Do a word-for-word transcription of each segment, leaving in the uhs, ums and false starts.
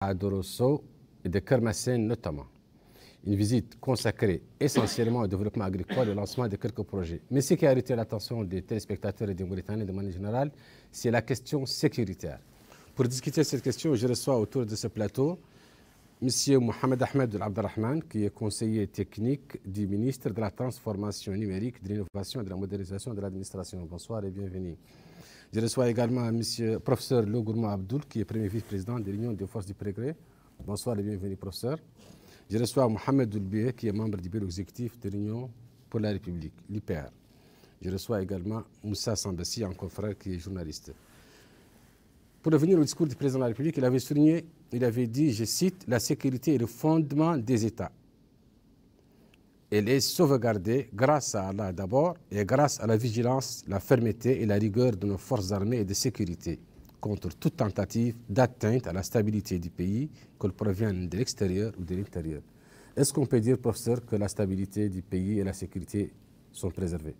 à Dorosso et de Kermassène notamment. Une visite consacrée essentiellement au développement agricole et au lancement de quelques projets. Mais ce qui a arrêté l'attention des téléspectateurs et des Mauritaniens de manière générale, c'est la question sécuritaire. Pour discuter de cette question, je reçois autour de ce plateau M. Mohamed Ahmed Abdelrahman, qui est conseiller technique du ministre de la Transformation numérique, de l'Innovation et de la Modernisation de l'administration. Bonsoir et bienvenue. Je reçois également M. professeur Logourma Abdoul, qui est premier vice-président de l'Union des forces du progrès. Bonsoir et bienvenue, professeur. Je reçois Mohamed Doulbié, qui est membre du bureau exécutif de l'Union pour la République, l'I P R. Je reçois également Moussa Sambassi, un confrère qui est journaliste. Pour revenir au discours du président de la République, il avait souligné, il avait dit, je cite, « La sécurité est le fondement des États. Elle est sauvegardée grâce à Allah d'abord et grâce à la vigilance, la fermeté et la rigueur de nos forces armées et de sécurité contre toute tentative d'atteinte à la stabilité du pays, qu'elle provienne de l'extérieur ou de l'intérieur. » Est-ce qu'on peut dire, professeur, que la stabilité du pays et la sécurité sont préservées?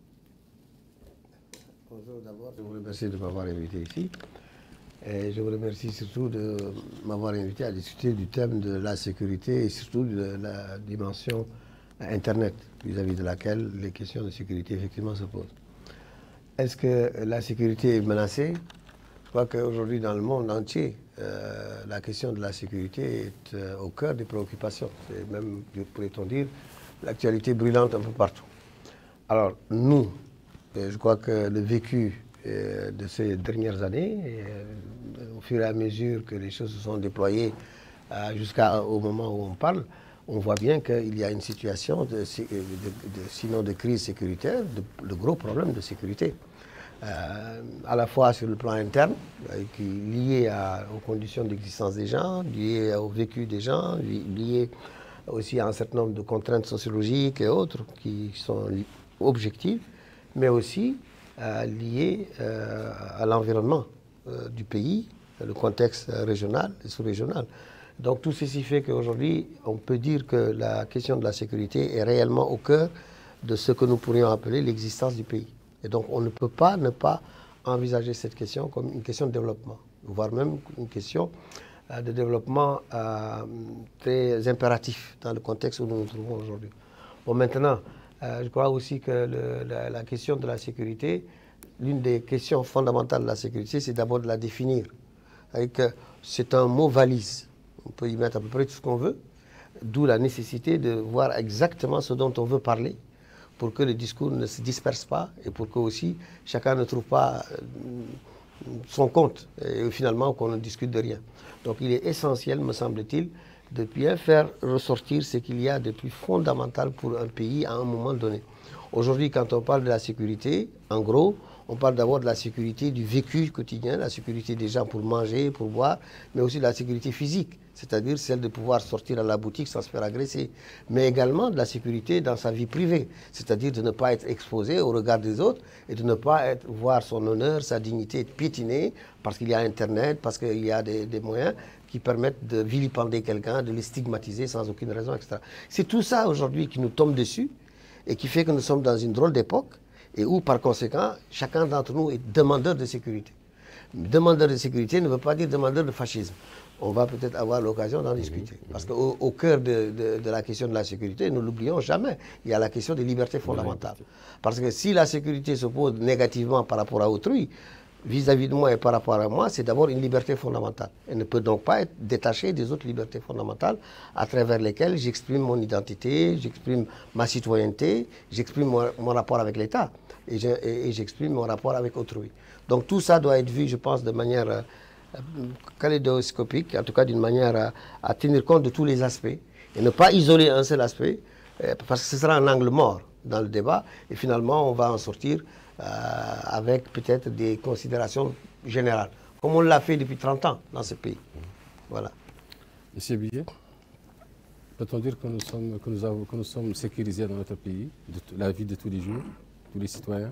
Bonjour, d'abord, je vous remercie de m'avoir invité ici. Et je vous remercie surtout de m'avoir invité à discuter du thème de la sécurité et surtout de la dimension Internet, vis-à-vis de laquelle les questions de sécurité effectivement se posent. Est-ce que la sécurité est menacée? Je crois qu'aujourd'hui dans le monde entier, euh, la question de la sécurité est euh, au cœur des préoccupations. C'est même, pourrait-on dire, l'actualité brûlante un peu partout. Alors nous, je crois que le vécu de ces dernières années, et au fur et à mesure que les choses se sont déployées jusqu'au moment où on parle, on voit bien qu'il y a une situation, de, de, de, sinon de crise sécuritaire, de, de gros problèmes de sécurité. Euh, à la fois sur le plan interne, qui est lié à, aux conditions d'existence des gens, lié au vécu des gens, lié aussi à un certain nombre de contraintes sociologiques et autres qui sont objectives, mais aussi Euh, lié euh, à l'environnement euh, du pays, le contexte régional et sous-régional. Donc tout ceci fait qu'aujourd'hui, on peut dire que la question de la sécurité est réellement au cœur de ce que nous pourrions appeler l'existence du pays. Et donc on ne peut pas ne pas envisager cette question comme une question de développement, voire même une question euh, de développement euh, très impératif dans le contexte où nous nous trouvons aujourd'hui. Bon, maintenant, Euh, je crois aussi que le, la, la question de la sécurité, l'une des questions fondamentales de la sécurité, c'est d'abord de la définir. C'est un mot valise. On peut y mettre à peu près tout ce qu'on veut, d'où la nécessité de voir exactement ce dont on veut parler pour que le discours ne se disperse pas et pour que aussi chacun ne trouve pas son compte et finalement qu'on ne discute de rien. Donc il est essentiel, me semble-t-il, de bien faire ressortir ce qu'il y a de plus fondamental pour un pays à un moment donné. Aujourd'hui, quand on parle de la sécurité, en gros, on parle d'abord de la sécurité du vécu quotidien, la sécurité des gens pour manger, pour boire, mais aussi de la sécurité physique, c'est-à-dire celle de pouvoir sortir à la boutique sans se faire agresser, mais également de la sécurité dans sa vie privée, c'est-à-dire de ne pas être exposé au regard des autres et de ne pas être, voir son honneur, sa dignité être piétinée parce qu'il y a Internet, parce qu'il y a des, des moyens qui permettent de vilipender quelqu'un, de le stigmatiser sans aucune raison, et cetera. C'est tout ça aujourd'hui qui nous tombe dessus et qui fait que nous sommes dans une drôle d'époque et où, par conséquent, chacun d'entre nous est demandeur de sécurité. Demandeur de sécurité ne veut pas dire demandeur de fascisme. On va peut-être avoir l'occasion d'en discuter. Parce qu'au au cœur de, de, de la question de la sécurité, nous ne l'oublions jamais, il y a la question des libertés fondamentales. Parce que si la sécurité se pose négativement par rapport à autrui, vis-à-vis de moi et par rapport à moi, c'est d'abord une liberté fondamentale. Elle ne peut donc pas être détachée des autres libertés fondamentales à travers lesquelles j'exprime mon identité, j'exprime ma citoyenneté, j'exprime mon, mon rapport avec l'État et j'exprime mon rapport avec autrui. Donc tout ça doit être vu, je pense, de manière euh, kaléidoscopique, en tout cas d'une manière à, à tenir compte de tous les aspects et ne pas isoler un seul aspect, euh, parce que ce sera un angle mort dans le débat et finalement on va en sortir Euh, avec peut-être des considérations générales, comme on l'a fait depuis trente ans dans ce pays. Voilà. Monsieur Billet, peut-on dire que nous sommes, que nous avons, que nous sommes sécurisés dans notre pays, de la vie de tous les jours, tous les citoyens?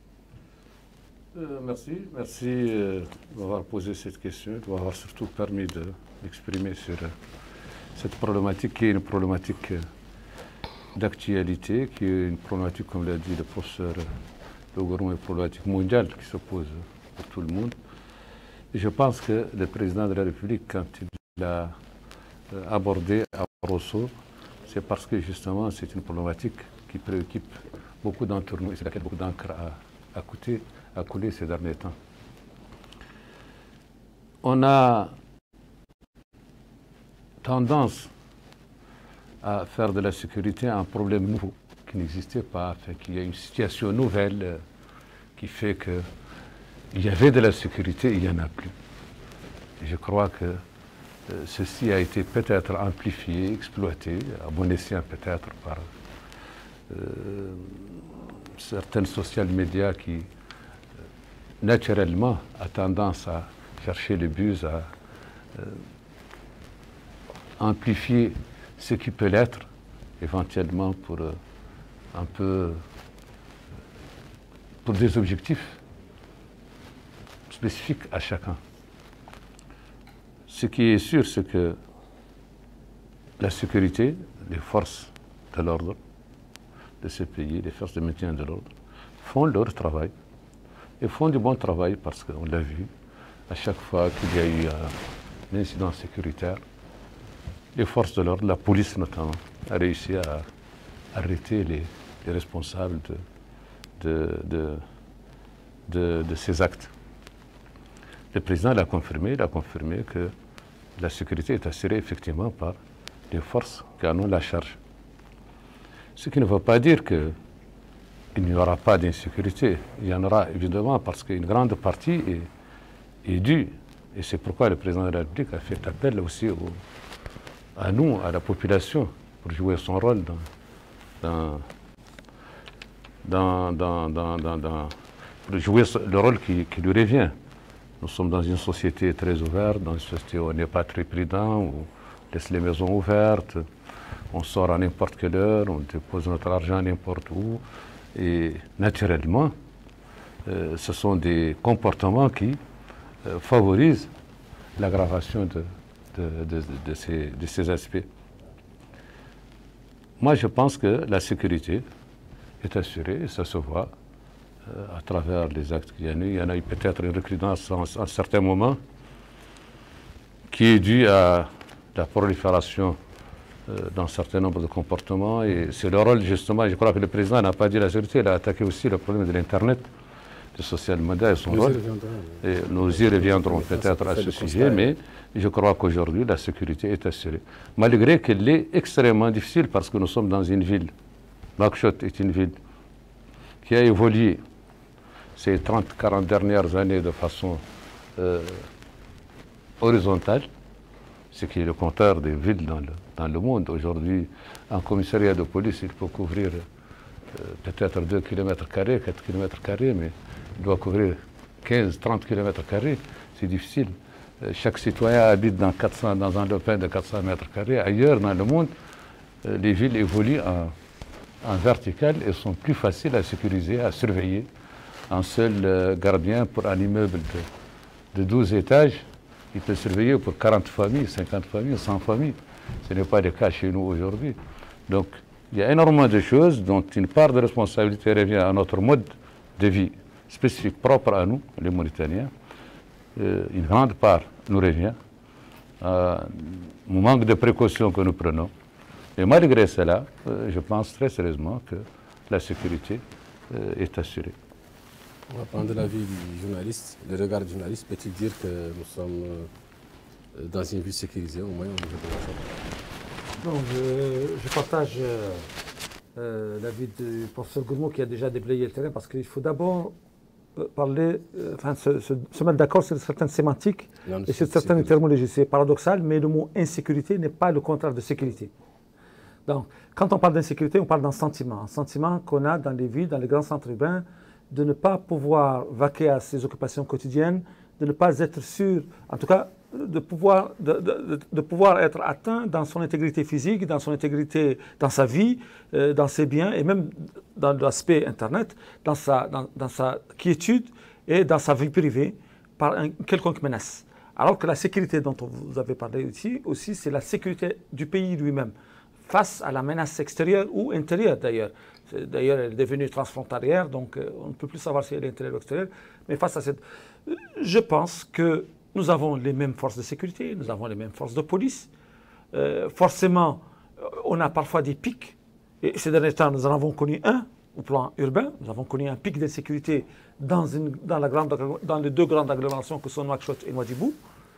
euh, Merci. Merci euh, d'avoir posé cette question, d'avoir surtout permis d'exprimer de, sur euh, cette problématique qui est une problématique euh, d'actualité, qui est une problématique, comme l'a dit le professeur Le Gourou, une problématique mondiale qui se pose pour tout le monde. Et je pense que le président de la République, quand il a abordée à Rosso, c'est parce que justement c'est une problématique qui préoccupe beaucoup d'entre nous et c'est laquelle beaucoup d'encre a, a, coûté, a coulé ces derniers temps. On a tendance à faire de la sécurité un problème nouveau qui n'existait pas, enfin, qu'il y a une situation nouvelle euh, qui fait qu'il y avait de la sécurité et il n'y en a plus. Et je crois que euh, ceci a été peut-être amplifié, exploité, à bon escient peut-être par euh, certaines social médias qui euh, naturellement a tendance à chercher le buzz, à euh, amplifier ce qui peut l'être, éventuellement pour euh, un peu, pour des objectifs spécifiques à chacun. Ce qui est sûr, c'est que la sécurité, les forces de l'ordre de ces pays, les forces de maintien de l'ordre, font leur travail et font du bon travail parce qu'on l'a vu, à chaque fois qu'il y a eu un incident sécuritaire, les forces de l'ordre, la police notamment, a réussi à arrêter les, les responsables de, de, de, de, de ces actes. Le président l'a confirmé, il a confirmé que la sécurité est assurée effectivement par les forces qui en ont la charge. Ce qui ne veut pas dire qu'il n'y aura pas d'insécurité. Il y en aura évidemment parce qu'une grande partie est, est due. Et c'est pourquoi le président de la République a fait appel aussi au, à nous, à la population, pour jouer son rôle dans, dans, dans, dans, dans, dans pour jouer le rôle qui, qui lui revient. Nous sommes dans une société très ouverte, dans une société où on n'est pas très prudent, où on laisse les maisons ouvertes, on sort à n'importe quelle heure, on dépose notre argent n'importe où. Et naturellement, euh, ce sont des comportements qui euh, favorisent l'aggravation de, de, de, de, ces, de ces aspects. Moi, je pense que la sécurité est assurée, et ça se voit à travers les actes qu'il y en a eu. Il y en a eu peut-être une recrudescence en, en certains moments qui est due à la prolifération euh, d'un certain nombre de comportements. Et c'est le rôle, justement, je crois que le président n'a pas dit la sécurité, il a attaqué aussi le problème de l'Internet, du social media et son nous rôle. Y et nous y reviendrons peut-être à ce sujet, mais je crois qu'aujourd'hui, la sécurité est assurée. Malgré qu'elle est extrêmement difficile parce que nous sommes dans une ville. Nouakchott est une ville qui a évolué ces trente à quarante dernières années de façon euh, horizontale, ce qui est le contraire des villes dans le, dans le monde. Aujourd'hui, un commissariat de police, il peut couvrir euh, peut-être deux kilomètres carrés, quatre kilomètres carrés, mais il doit couvrir quinze à trente kilomètres carrés. C'est difficile. Euh, chaque citoyen habite dans, quatre cents, dans un lopin de quatre cents mètres carrés. Ailleurs dans le monde, euh, les villes évoluent en, en vertical et sont plus faciles à sécuriser, à surveiller. Un seul euh, gardien pour un immeuble de, de douze étages, il peut surveiller pour quarante familles, cinquante familles, cent familles. Ce n'est pas le cas chez nous aujourd'hui. Donc, il y a énormément de choses dont une part de responsabilité revient à notre mode de vie spécifique, propre à nous, les Mauritaniens. Euh, une grande part nous revient à un manque de précaution que nous prenons. Et malgré cela, euh, je pense très sérieusement que la sécurité euh, est assurée. On va prendre l'avis du journaliste. Le regard du journaliste peut-il dire que nous sommes dans une ville sécurisée, au moins au niveau de la chose? Non, je, je partage euh, euh, l'avis du professeur Gourmaud qui a déjà déblayé le terrain parce qu'il faut d'abord euh, parler, euh, enfin se, se, se mettre d'accord sur certaines sémantiques non, et sur certaines terminologies. C'est paradoxal, mais le mot insécurité n'est pas le contraire de sécurité. Donc, quand on parle d'insécurité, on parle d'un sentiment, un sentiment qu'on a dans les villes, dans les grands centres urbains, de ne pas pouvoir vaquer à ses occupations quotidiennes, de ne pas être sûr, en tout cas, de pouvoir, de, de, de pouvoir être atteint dans son intégrité physique, dans son intégrité, dans sa vie, euh, dans ses biens, et même dans l'aspect Internet, dans sa, dans, dans sa quiétude et dans sa vie privée, par une quelconque menace. Alors que la sécurité dont vous avez parlé ici, aussi, c'est la sécurité du pays lui-même, face à la menace extérieure ou intérieure d'ailleurs. D'ailleurs, elle est devenue transfrontalière, donc euh, on ne peut plus savoir si elle est intérieure ou extérieure. Mais face à cette... Je pense que nous avons les mêmes forces de sécurité, nous avons les mêmes forces de police. euh, forcément, on a parfois des pics. Et ces derniers temps, nous en avons connu un au plan urbain. Nous avons connu un pic d'insécurité dans, une, dans, la grande, dans les deux grandes agglomérations que sont Nouakchott et Nouadhibou.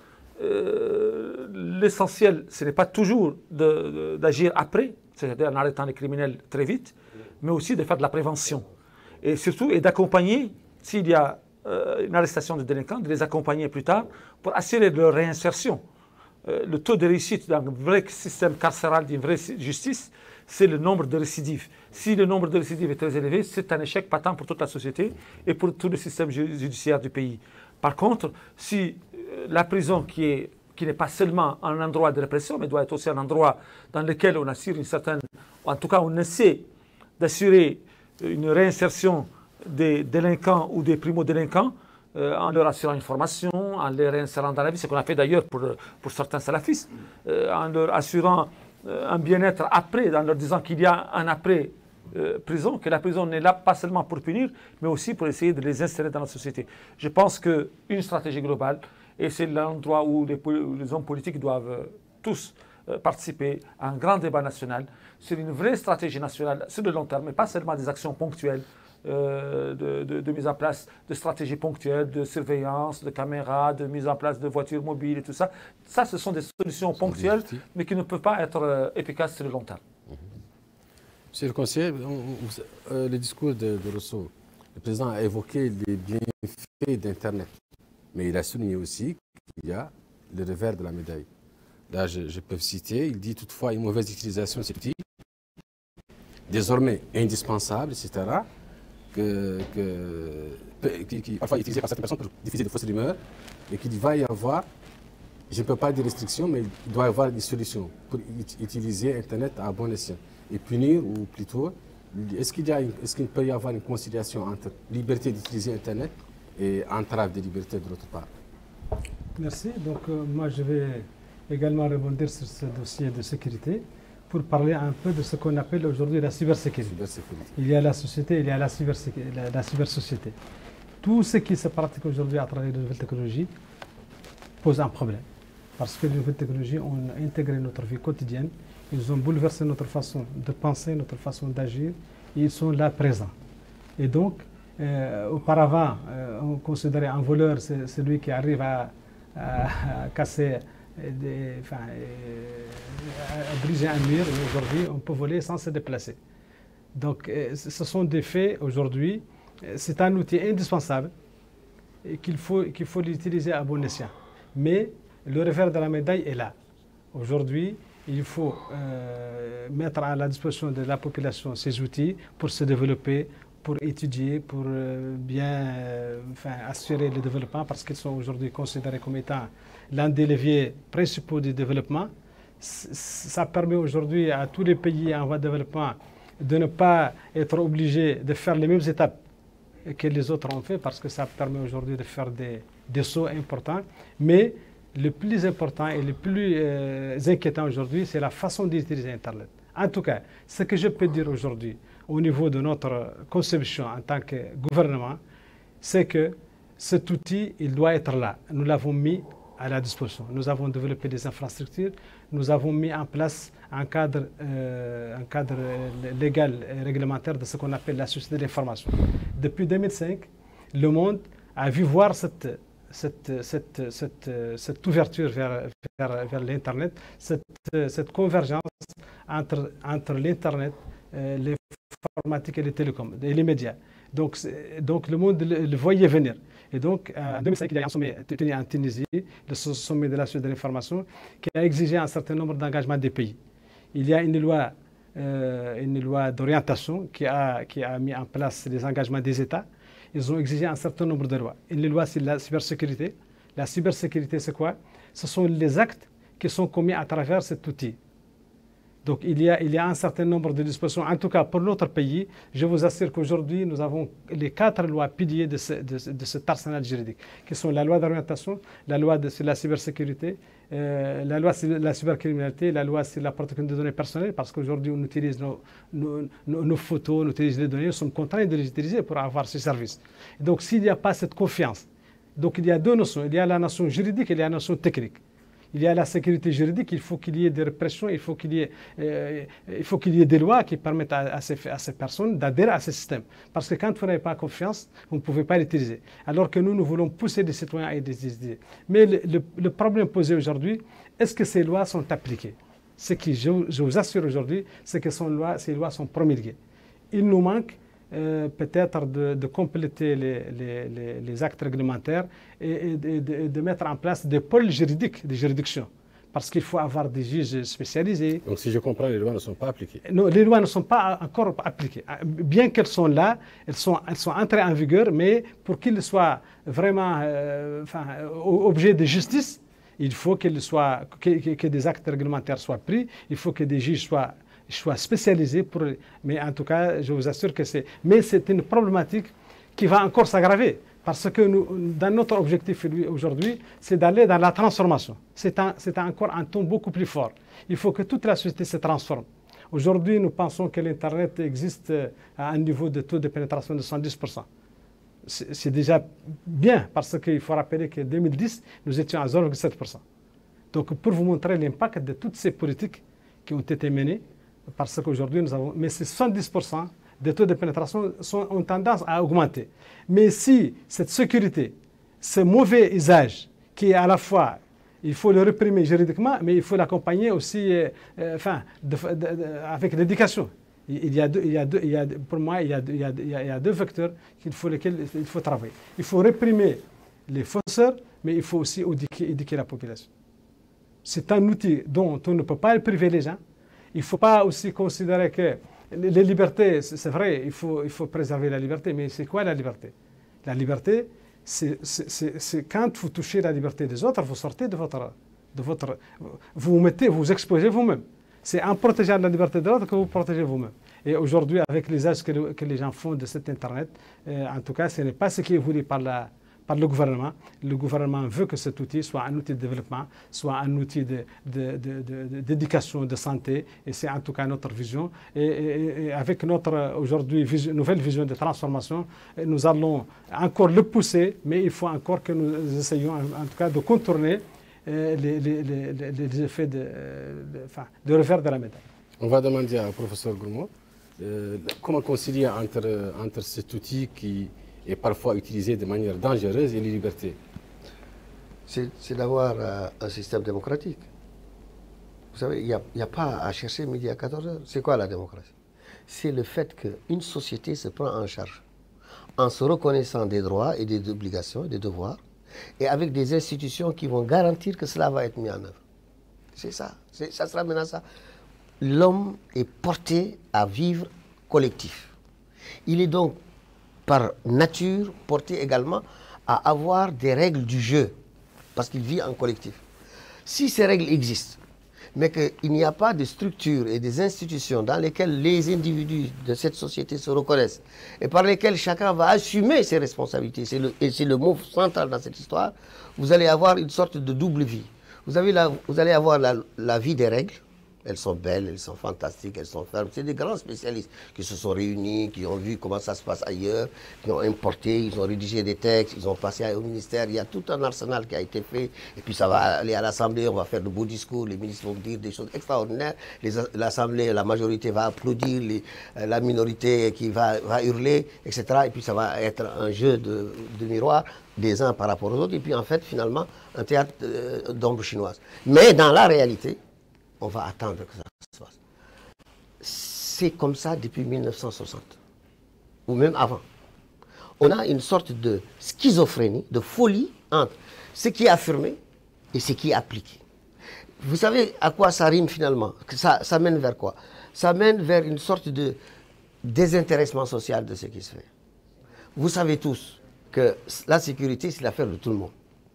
Euh, L'essentiel, ce n'est pas toujours d'agir après, c'est-à-dire en arrêtant les criminels très vite, mais aussi de faire de la prévention. Et surtout, et d'accompagner, s'il y a euh, une arrestation de délinquants, de les accompagner plus tard pour assurer leur réinsertion. Euh, le taux de réussite d'un vrai système carcéral, d'une vraie justice, c'est le nombre de récidives. Si le nombre de récidives est très élevé, c'est un échec patent pour toute la société et pour tout le système judiciaire du pays. Par contre, si la prison qui est qui n'est pas seulement un endroit de répression, mais doit être aussi un endroit dans lequel on assure une certaine, en tout cas on essaie d'assurer une réinsertion des délinquants ou des primo-délinquants euh, en leur assurant une formation, en les réinsérant dans la vie, c'est ce qu'on a fait d'ailleurs pour, pour certains salafistes, euh, en leur assurant euh, un bien-être après, en leur disant qu'il y a un après euh, prison, que la prison n'est là pas seulement pour punir, mais aussi pour essayer de les insérer dans la société. Je pense qu'une stratégie globale, et c'est l'endroit où les, les hommes politiques doivent tous participer à un grand débat national sur une vraie stratégie nationale sur le long terme, mais pas seulement des actions ponctuelles euh, de, de, de mise en place de stratégies ponctuelles, de surveillance, de caméras, de mise en place de voitures mobiles et tout ça. Ça, ce sont des solutions ponctuelles, mais qui ne peuvent pas être euh, efficaces sur le long terme. Mmh. Monsieur le conseiller, on, on, euh, le discours de, de Rousseau, le président a évoqué les bienfaits d'Internet. Mais il a souligné aussi qu'il y a le revers de la médaille. Là, je, je peux citer, il dit toutefois une mauvaise utilisation de cet outil, désormais indispensable, et cetera, que, que, qui, qui parfois est utilisé par certaines personnes pour diffuser de fausses rumeurs, et qu'il va y avoir, je ne peux pas dire restriction, mais il doit y avoir des solutions pour utiliser Internet à bon escient et punir, ou plutôt, est-ce qu'il est qu'il peut y avoir une conciliation entre liberté d'utiliser Internet et entrave des libertés de l'autre part? Merci. Donc euh, moi je vais également rebondir sur ce dossier de sécurité pour parler un peu de ce qu'on appelle aujourd'hui la cybersécurité. cybersécurité. Il y a la société, il y a la, la, la cybersociété. Tout ce qui se pratique aujourd'hui à travers les nouvelles technologies pose un problème. Parce que les nouvelles technologies ont intégré notre vie quotidienne, ils ont bouleversé notre façon de penser, notre façon d'agir, et ils sont là présents. Et donc, Euh, auparavant, euh, on considérait un voleur, c'est celui qui arrive à, à, à casser, des, enfin, à briser un mur. Aujourd'hui, on peut voler sans se déplacer. Donc, euh, ce sont des faits aujourd'hui. C'est un outil indispensable et qu'il faut, qu'il faut l'utiliser à bon escient. Mais le revers de la médaille est là. Aujourd'hui, il faut euh, mettre à la disposition de la population ces outils pour se développer, pour étudier, pour euh, bien euh, enfin, assurer le développement, parce qu'ils sont aujourd'hui considérés comme étant l'un des leviers principaux du développement. C ça permet aujourd'hui à tous les pays en voie de développement de ne pas être obligés de faire les mêmes étapes que les autres ont fait, parce que ça permet aujourd'hui de faire des, des sauts importants. Mais le plus important et le plus euh, inquiétant aujourd'hui, c'est la façon d'utiliser Internet. En tout cas, ce que je peux dire aujourd'hui, au niveau de notre conception en tant que gouvernement, c'est que cet outil, il doit être là. Nous l'avons mis à la disposition. Nous avons développé des infrastructures, nous avons mis en place un cadre, euh, un cadre légal et réglementaire de ce qu'on appelle la société de l'information. Depuis deux mille cinq, le monde a vu voir cette, cette, cette, cette, cette ouverture vers, vers, vers l'Internet, cette, cette convergence entre, entre l'Internet, euh, les informatique et les télécoms, et les médias. Donc, donc le monde le, le voyait venir. Et donc, euh, en deux mille cinq, il y a un sommet tenu en Tunisie, le sommet de la société de l'information, qui a exigé un certain nombre d'engagements des pays. Il y a une loi, euh, une loi d'orientation qui a, qui a mis en place les engagements des États. Ils ont exigé un certain nombre de lois. Une loi, c'est la cybersécurité. La cybersécurité, c'est quoi? Ce sont les actes qui sont commis à travers cet outil. Donc il y, a, il y a un certain nombre de dispositions. En tout cas, pour notre pays, je vous assure qu'aujourd'hui, nous avons les quatre lois piliers de, ce, de, de cet arsenal juridique, qui sont la loi d'orientation, la loi de, sur la cybersécurité, euh, la loi sur la cybercriminalité, la loi sur la protection des données personnelles, parce qu'aujourd'hui, on utilise nos, nos, nos, nos photos, on utilise les données, nous sommes contraints de les utiliser pour avoir ces services. Et donc s'il n'y a pas cette confiance, donc il y a deux notions. Il y a la notion juridique et il y a la notion technique. Il y a la sécurité juridique, il faut qu'il y ait des répressions, il faut qu'il y ait, euh, il faut qu'il y ait des lois qui permettent à, à, ces, à ces personnes d'adhérer à ce système. Parce que quand vous n'avez pas confiance, vous ne pouvez pas l'utiliser. Alors que nous, nous voulons pousser des citoyens à des idées. Mais le, le, le problème posé aujourd'hui, est-ce que ces lois sont appliquées? Ce que je, je vous assure aujourd'hui, c'est que ces lois, ces lois sont promulguées. Il nous manque Euh, peut-être de, de compléter les, les, les, les actes réglementaires et, et de, de, de mettre en place des pôles juridiques, des juridictions. Parce qu'il faut avoir des juges spécialisés. Donc si je comprends, les lois ne sont pas appliquées. Non, les lois ne sont pas encore appliquées. Bien qu'elles sont là, elles sont, elles sont entrées en vigueur, mais pour qu'elles soient vraiment euh, enfin, objet de justice, il faut qu'elles soient, que, que des actes réglementaires soient pris, il faut que des juges soient soient spécialisés pour... Mais en tout cas, je vous assure que c'est... Mais c'est une problématique qui va encore s'aggraver. Parce que nous, dans notre objectif aujourd'hui, c'est d'aller dans la transformation. C'est un, c'est encore un ton beaucoup plus fort. Il faut que toute la société se transforme. Aujourd'hui, nous pensons que l'Internet existe à un niveau de taux de pénétration de cent dix pour cent. C'est, c'est déjà bien, parce qu'il faut rappeler qu'en deux mille dix, nous étions à zéro virgule sept pour cent. Donc, pour vous montrer l'impact de toutes ces politiques qui ont été menées, parce qu'aujourd'hui, nous avons... Mais ces soixante-dix pour cent des taux de pénétration sont, ont tendance à augmenter. Mais si cette sécurité, ce mauvais usage, qui est à la fois, il faut le réprimer juridiquement, mais il faut l'accompagner aussi euh, euh, enfin, de, de, de, avec l'éducation. Il y a deux, il y a deux, il y a, pour moi, il y a, il y a, il y a deux vecteurs qu'il faut, lesquels il faut travailler. Il faut réprimer les fausseurs, mais il faut aussi éduquer, éduquer la population. C'est un outil dont on ne peut pas priver les gens. Il ne faut pas aussi considérer que les libertés, c'est vrai, il faut, il faut préserver la liberté, mais c'est quoi la liberté? La liberté, c'est quand vous touchez la liberté des autres, vous sortez de votre... De votre vous vous mettez, vous vous exposez vous-même. C'est en protégeant la liberté de l'autre que vous protégez vous-même. Et aujourd'hui, avec l'usage que, le, que les gens font de cet Internet, euh, en tout cas, ce n'est pas ce qui est voulu par la... par le gouvernement. Le gouvernement veut que cet outil soit un outil de développement, soit un outil d'éducation, de, de, de, de santé, et c'est en tout cas notre vision. Et, et, et avec notre aujourd'hui nouvelle vision de transformation, nous allons encore le pousser, mais il faut encore que nous essayions en tout cas de contourner euh, les, les, les, les effets de, de, enfin, de revers de la médaille. On va demander au professeur Gourmand euh, comment concilier entre, entre cet outil qui est parfois utilisé de manière dangereuse et les libertés. C'est d'avoir euh, un système démocratique. Vous savez, il n'y a, a pas à chercher midi à quatorze heures. C'est quoi la démocratie? C'est le fait qu'une société se prend en charge en se reconnaissant des droits et des obligations et des devoirs, et avec des institutions qui vont garantir que cela va être mis en œuvre. C'est ça. Ça sera maintenant ça. L'homme est porté à vivre collectif. Il est donc par nature porté également à avoir des règles du jeu, parce qu'il vit en collectif. Si ces règles existent, mais qu'il n'y a pas de structures et des institutions dans lesquelles les individus de cette société se reconnaissent et par lesquelles chacun va assumer ses responsabilités, le, et c'est le mot central dans cette histoire, vous allez avoir une sorte de double vie. Vous, avez la, vous allez avoir la, la vie des règles. Elles sont belles, elles sont fantastiques, elles sont fermes. C'est des grands spécialistes qui se sont réunis, qui ont vu comment ça se passe ailleurs, qui ont importé, ils ont rédigé des textes, ils ont passé au ministère. Il y a tout un arsenal qui a été fait. Et puis ça va aller à l'Assemblée, on va faire de beaux discours, les ministres vont dire des choses extraordinaires. L'Assemblée, la majorité va applaudir, les, la minorité qui va, va hurler, et cetera. Et puis ça va être un jeu de, de miroir des uns par rapport aux autres. Et puis en fait, finalement, un théâtre euh, d'ombre chinoise. Mais dans la réalité, on va attendre que ça se passe. C'est comme ça depuis mille neuf cent soixante, ou même avant. On a une sorte de schizophrénie, de folie entre ce qui est affirmé et ce qui est appliqué. Vous savez à quoi ça rime finalement? Ça, ça mène vers quoi? Ça mène vers une sorte de désintéressement social de ce qui se fait. Vous savez tous que la sécurité, c'est l'affaire de tout le monde.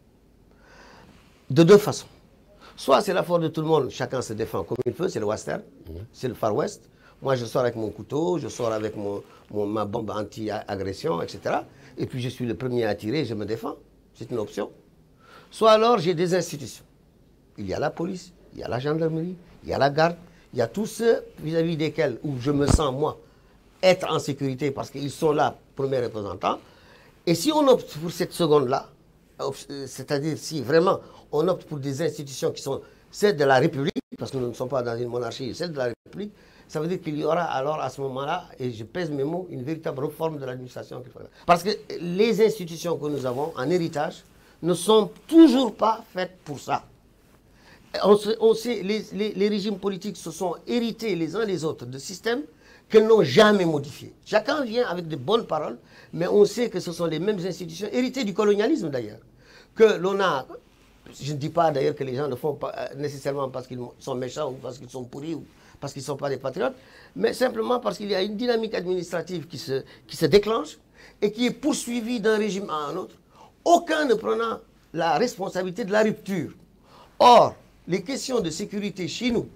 De deux façons. Soit c'est l'affaire de tout le monde, chacun se défend comme il veut, c'est le western, mmh. c'est le Far West. Moi, je sors avec mon couteau, je sors avec mon, mon, ma bombe anti-agression, et cetera. Et puis, je suis le premier à tirer, je me défends. C'est une option. Soit alors, j'ai des institutions. Il y a la police, il y a la gendarmerie, il y a la garde, il y a tous ceux vis-à-vis desquels où je me sens, moi, être en sécurité parce qu'ils sont là, premiers représentants. Et si on opte pour cette seconde-là, c'est-à-dire si vraiment on opte pour des institutions qui sont celles de la République, parce que nous ne sommes pas dans une monarchie, celles de la République, ça veut dire qu'il y aura alors à ce moment-là, et je pèse mes mots, une véritable réforme de l'administration. Parce que les institutions que nous avons en héritage ne sont toujours pas faites pour ça. On sait, on sait les, les, les régimes politiques se sont hérités les uns les autres de systèmes qu'ils n'ont jamais modifiés. Chacun vient avec de bonnes paroles, mais on sait que ce sont les mêmes institutions, héritées du colonialisme d'ailleurs, que l'on a. Je ne dis pas d'ailleurs que les gens le font pas nécessairement parce qu'ils sont méchants ou parce qu'ils sont pourris ou parce qu'ils ne sont pas des patriotes, mais simplement parce qu'il y a une dynamique administrative qui se, qui se déclenche et qui est poursuivie d'un régime à un autre, aucun ne prenant la responsabilité de la rupture. Or, les questions de sécurité chez nous,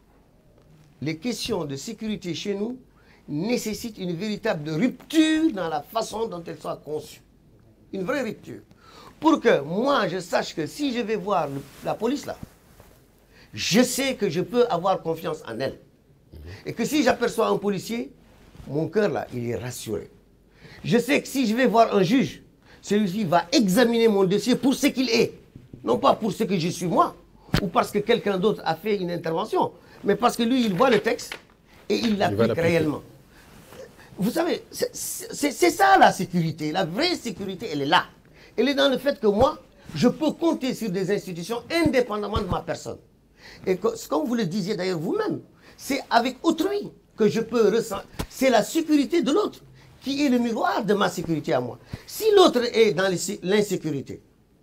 les questions de sécurité chez nous nécessitent une véritable rupture dans la façon dont elles soient conçues. Une vraie rupture. Pour que moi, je sache que si je vais voir le, la police là, je sais que je peux avoir confiance en elle. Et que si j'aperçois un policier, mon cœur là, il est rassuré. Je sais que si je vais voir un juge, celui-ci va examiner mon dossier pour ce qu'il est. Non pas pour ce que je suis moi, ou parce que quelqu'un d'autre a fait une intervention, mais parce que lui, il voit le texte et il l'applique réellement. Vous savez, c'est ça la sécurité. La vraie sécurité, elle est là. Elle est dans le fait que moi, je peux compter sur des institutions indépendamment de ma personne. Et que, comme vous le disiez d'ailleurs vous-même, c'est avec autrui que je peux ressentir. C'est la sécurité de l'autre qui est le miroir de ma sécurité à moi. Si l'autre est dans l'insécurité,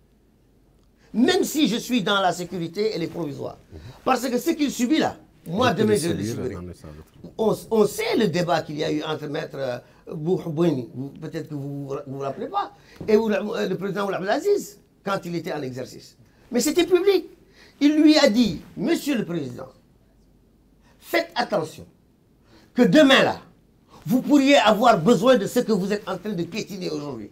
même si je suis dans la sécurité, elle est provisoire. Parce que ce qu'il subit là, moi demain je le subirai. On, on sait le débat qu'il y a eu entre Maître Bouhoubouni, peut-être que vous ne vous, vous rappelez pas, et le président Abdelaziz, quand il était en exercice. Mais c'était public. Il lui a dit, Monsieur le Président, faites attention, que demain là, vous pourriez avoir besoin de ce que vous êtes en train de piétiner aujourd'hui.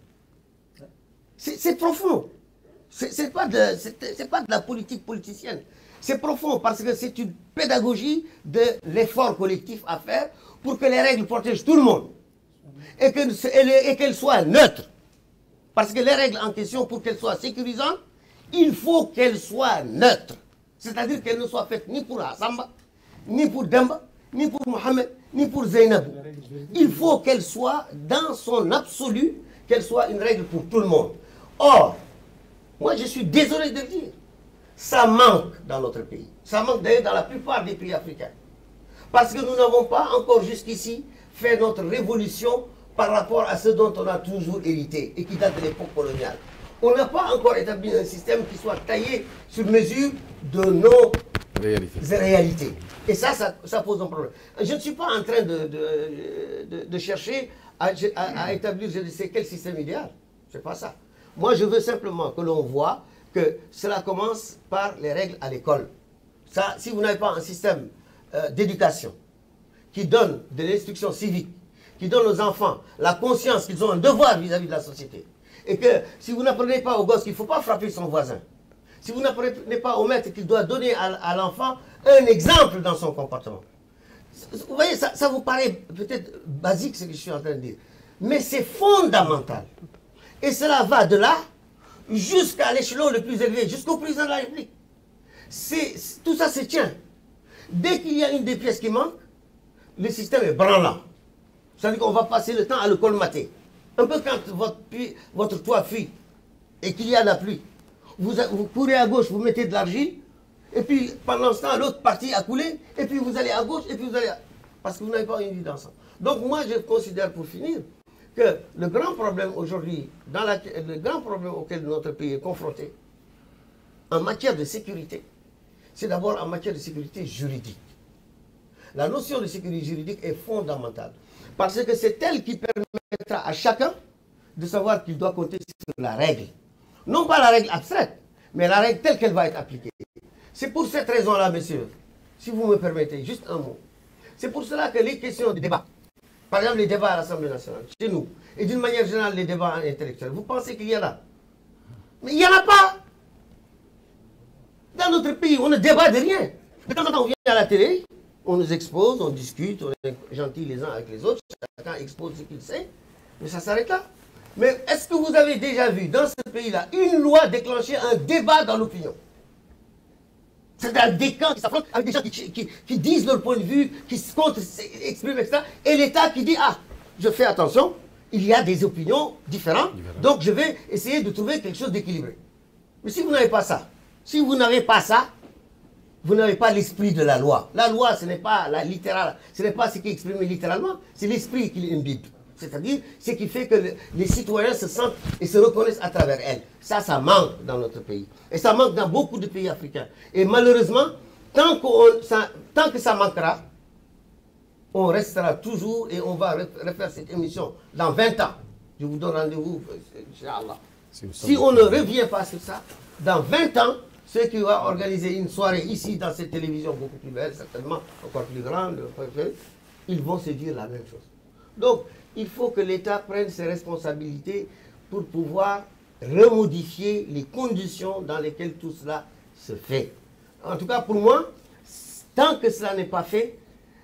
C'est profond. Ce n'est pas, pas de la politique politicienne. C'est profond parce que c'est une pédagogie de l'effort collectif à faire pour que les règles protègent tout le monde et qu'elles qu'elles soient neutres. Parce que les règles en question, pour qu'elles soient sécurisantes, il faut qu'elles soient neutres. C'est-à-dire qu'elles ne soient faites ni pour Hassamba, ni pour Demba, ni pour Mohamed, ni pour Zainab. Il faut qu'elles soient dans son absolu, qu'elles soient une règle pour tout le monde. Or, moi je suis désolé de le dire, ça manque dans notre pays. Ça manque d'ailleurs dans la plupart des pays africains. Parce que nous n'avons pas encore jusqu'ici fait notre révolution par rapport à ce dont on a toujours hérité et qui date de l'époque coloniale. On n'a pas encore établi un système qui soit taillé sur mesure de nos réalités. réalités. Et ça, ça, ça pose un problème. Je ne suis pas en train de, de, de, de chercher à, à, à établir je ne sais quel système idéal. Ce n'est pas ça. Moi, je veux simplement que l'on voit que cela commence par les règles à l'école. Ça, si vous n'avez pas un système euh, d'éducation qui donne de l'instruction civique, qui donne aux enfants la conscience qu'ils ont un devoir vis-à-vis de la société, et que si vous n'apprenez pas au gosse qu'il ne faut pas frapper son voisin, si vous n'apprenez pas au maître qu'il doit donner à, à l'enfant un exemple dans son comportement, vous voyez, ça, ça vous paraît peut-être basique ce que je suis en train de dire, mais c'est fondamental. Et cela va de là jusqu'à l'échelon le plus élevé, jusqu'au président de la République. Tout ça se tient. Dès qu'il y a une des pièces qui manque, le système est branlant. C'est-à-dire qu'on va passer le temps à le colmater. Un peu quand votre, puits, votre toit fuit et qu'il y a de la pluie. Vous, vous courez à gauche, vous mettez de l'argile, et puis pendant ce temps, l'autre partie a coulé, et puis vous allez à gauche, et puis vous allez à... Parce que vous n'avez pas une vie d'ensemble. Donc moi, je considère, pour finir, que le grand problème aujourd'hui, le grand problème auquel notre pays est confronté, en matière de sécurité, c'est d'abord en matière de sécurité juridique. La notion de sécurité juridique est fondamentale, parce que c'est elle qui permettra à chacun de savoir qu'il doit compter sur la règle. Non pas la règle abstraite, mais la règle telle qu'elle va être appliquée. C'est pour cette raison-là, messieurs, si vous me permettez, juste un mot. C'est pour cela que les questions de débat, par exemple les débats à l'Assemblée nationale, chez nous, et d'une manière générale les débats intellectuels, vous pensez qu'il y en a? Mais il n'y en a pas. Dans notre pays, on ne débat de rien. De temps en temps, on vient à la télé, on nous expose, on discute, on est gentils les uns avec les autres, chacun expose ce qu'il sait, mais ça s'arrête là. Mais est-ce que vous avez déjà vu dans ce pays-là une loi déclencher un débat dans l'opinion? C'est-à-dire des camps qui s'affrontent avec des gens qui, qui, qui disent leur point de vue, qui se contre-expriment, et cetera. Et l'État qui dit, ah, je fais attention, il y a des opinions différentes, donc je vais essayer de trouver quelque chose d'équilibré. Mais si vous n'avez pas ça, si vous n'avez pas ça, vous n'avez pas l'esprit de la loi. La loi, ce n'est pas la littérale, ce n'est pas ce qui est exprimé littéralement, c'est l'esprit qui l'imbibe. C'est-à-dire ce qui fait que le, les citoyens se sentent et se reconnaissent à travers elle. Ça, ça manque dans notre pays. Et ça manque dans beaucoup de pays africains. Et malheureusement, tant, qu'on, ça, tant que ça manquera, on restera toujours et on va refaire cette émission dans vingt ans. Je vous donne rendez-vous, Inch'Allah. Si on ne revient pas sur ça, dans vingt ans, ceux qui vont organiser une soirée ici, dans cette télévision beaucoup plus belle, certainement encore plus grande, ils vont se dire la même chose. Donc, il faut que l'État prenne ses responsabilités pour pouvoir remodifier les conditions dans lesquelles tout cela se fait. En tout cas, pour moi, tant que cela n'est pas fait,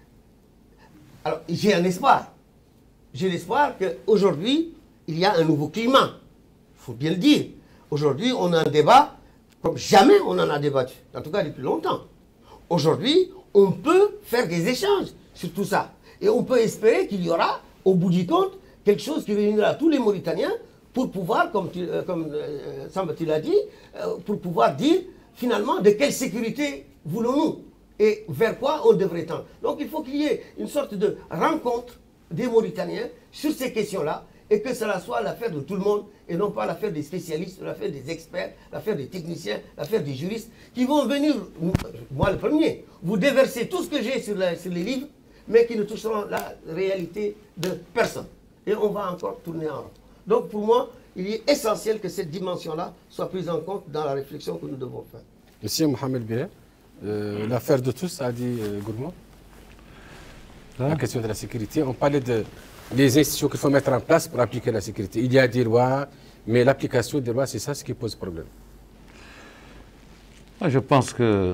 alors j'ai un espoir. J'ai l'espoir qu'aujourd'hui, il y a un nouveau climat. Il faut bien le dire. Aujourd'hui, on a un débat comme jamais on en a débattu, en tout cas depuis longtemps. Aujourd'hui, on peut faire des échanges sur tout ça. Et on peut espérer qu'il y aura, au bout du compte, quelque chose qui réunira tous les Mauritaniens pour pouvoir, comme, tu, euh, comme euh, Samba tu l'as dit, euh, pour pouvoir dire finalement de quelle sécurité voulons-nous et vers quoi on devrait tendre. Donc il faut qu'il y ait une sorte de rencontre des Mauritaniens sur ces questions-là et que cela soit l'affaire de tout le monde et non pas l'affaire des spécialistes, l'affaire des experts, l'affaire des techniciens, l'affaire des juristes qui vont venir, moi le premier, vous déverser tout ce que j'ai sur, sur les livres, mais qui ne toucheront la réalité de personne. Et on va encore tourner en rond. Donc pour moi, il est essentiel que cette dimension-là soit prise en compte dans la réflexion que nous devons faire. Monsieur Mohamed Bié, euh, l'affaire de tous, a dit euh, Gourmand. La question de la sécurité, on parlait de les institutions qu'il faut mettre en place pour appliquer la sécurité. Il y a des lois, mais l'application des lois, c'est ça ce qui pose problème. Moi, je pense que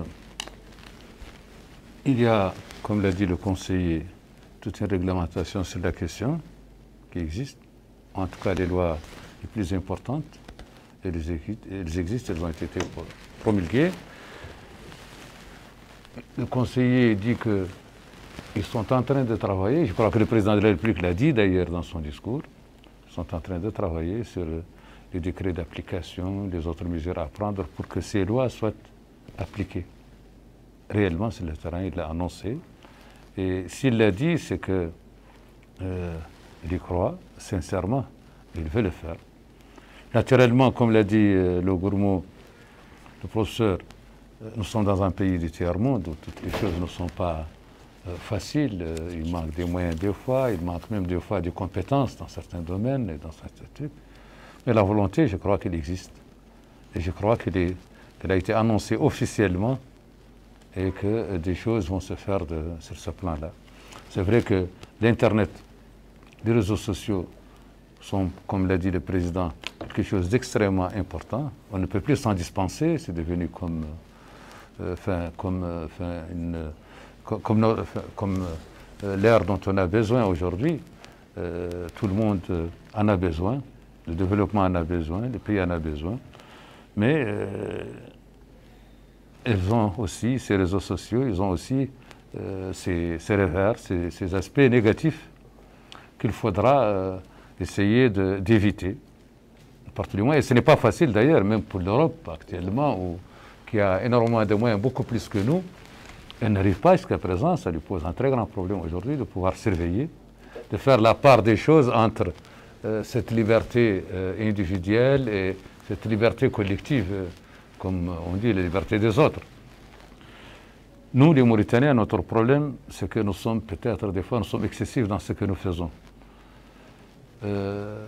il y a, comme l'a dit le conseiller, toute une réglementation sur la question qui existe. En tout cas, les lois les plus importantes, elles existent, elles ont été promulguées. Le conseiller dit qu'ils sont en train de travailler, je crois que le président de la République l'a dit d'ailleurs dans son discours, ils sont en train de travailler sur les décrets d'application, les autres mesures à prendre pour que ces lois soient appliquées. Réellement, sur le terrain, il l'a annoncé. Et s'il l'a dit, c'est qu'il euh, y croit sincèrement, il veut le faire. Naturellement, comme l'a dit euh, le gourmand, le professeur, euh, nous sommes dans un pays du tiers-monde où toutes les choses ne sont pas euh, faciles. Euh, il manque des moyens des fois, il manque même des fois des compétences dans certains domaines et dans certains trucs. Mais la volonté, je crois qu'elle existe. Et je crois qu'elle qu'elle a été annoncée officiellement et que euh, des choses vont se faire de, sur ce plan-là. C'est vrai que l'Internet, les réseaux sociaux sont, comme l'a dit le président, quelque chose d'extrêmement important. On ne peut plus s'en dispenser, c'est devenu comme, euh, enfin, comme, euh, enfin, une, comme, comme, enfin, comme euh, l'air dont on a besoin aujourd'hui. Euh, tout le monde euh, en a besoin, le développement en a besoin, le pays en a besoin. Mais euh, ils ont aussi, ces réseaux sociaux, ils ont aussi euh, ces, ces revers, ces, ces aspects négatifs qu'il faudra euh, essayer d'éviter, partout du moins. Et ce n'est pas facile d'ailleurs, même pour l'Europe actuellement, où, qui a énormément de moyens, beaucoup plus que nous. Elle n'arrive pas jusqu'à présent, ça lui pose un très grand problème aujourd'hui de pouvoir surveiller, de faire la part des choses entre euh, cette liberté euh, individuelle et cette liberté collective, euh, comme on dit, la liberté des autres. Nous, les Mauritaniens, notre problème, c'est que nous sommes peut-être, des fois, nous sommes excessifs dans ce que nous faisons. Euh,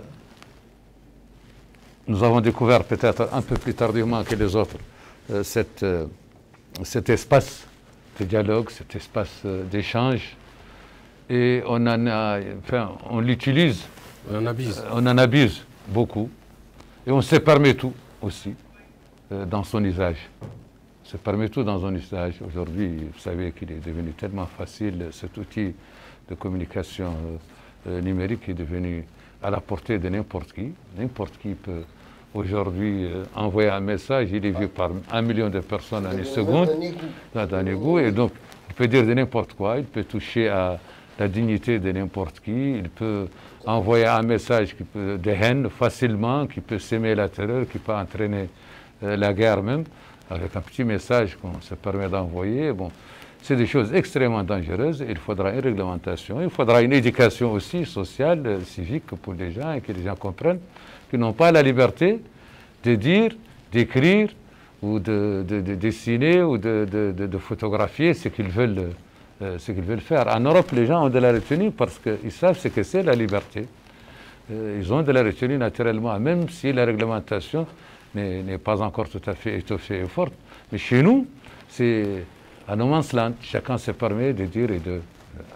nous avons découvert peut-être un peu plus tardivement que les autres euh, cette, euh, cet espace de dialogue, cet espace euh, d'échange, et on en a, enfin, on l'utilise, on en abuse, euh, on en abuse beaucoup, et on se permet tout aussi euh, dans son usage. On se permet tout dans son usage. Aujourd'hui, vous savez qu'il est devenu tellement facile, cet outil de communication euh, euh, numérique est devenu à la portée de n'importe qui. N'importe qui peut aujourd'hui euh, envoyer un message, il est vu par un million de personnes en une seconde, dans un égout, et donc il peut dire de n'importe quoi, il peut toucher à la dignité de n'importe qui, il peut envoyer un message qui peut, de haine facilement, qui peut s'aimer la terreur, qui peut entraîner euh, la guerre même, avec un petit message qu'on se permet d'envoyer. Bon, c'est des choses extrêmement dangereuses. Il faudra une réglementation, il faudra une éducation aussi sociale, euh, civique pour les gens, et que les gens comprennent qu'ils n'ont pas la liberté de dire, d'écrire, ou de, de, de dessiner, ou de, de, de, de photographier ce qu'ils veulent, euh, ce qu'ils veulent faire. En Europe, les gens ont de la retenue parce qu'ils savent ce que c'est la liberté. Euh, ils ont de la retenue naturellement, même si la réglementation n'est pas encore tout à fait étoffée et forte. Mais chez nous, c'est à no man's land. Chacun se permet de dire et de...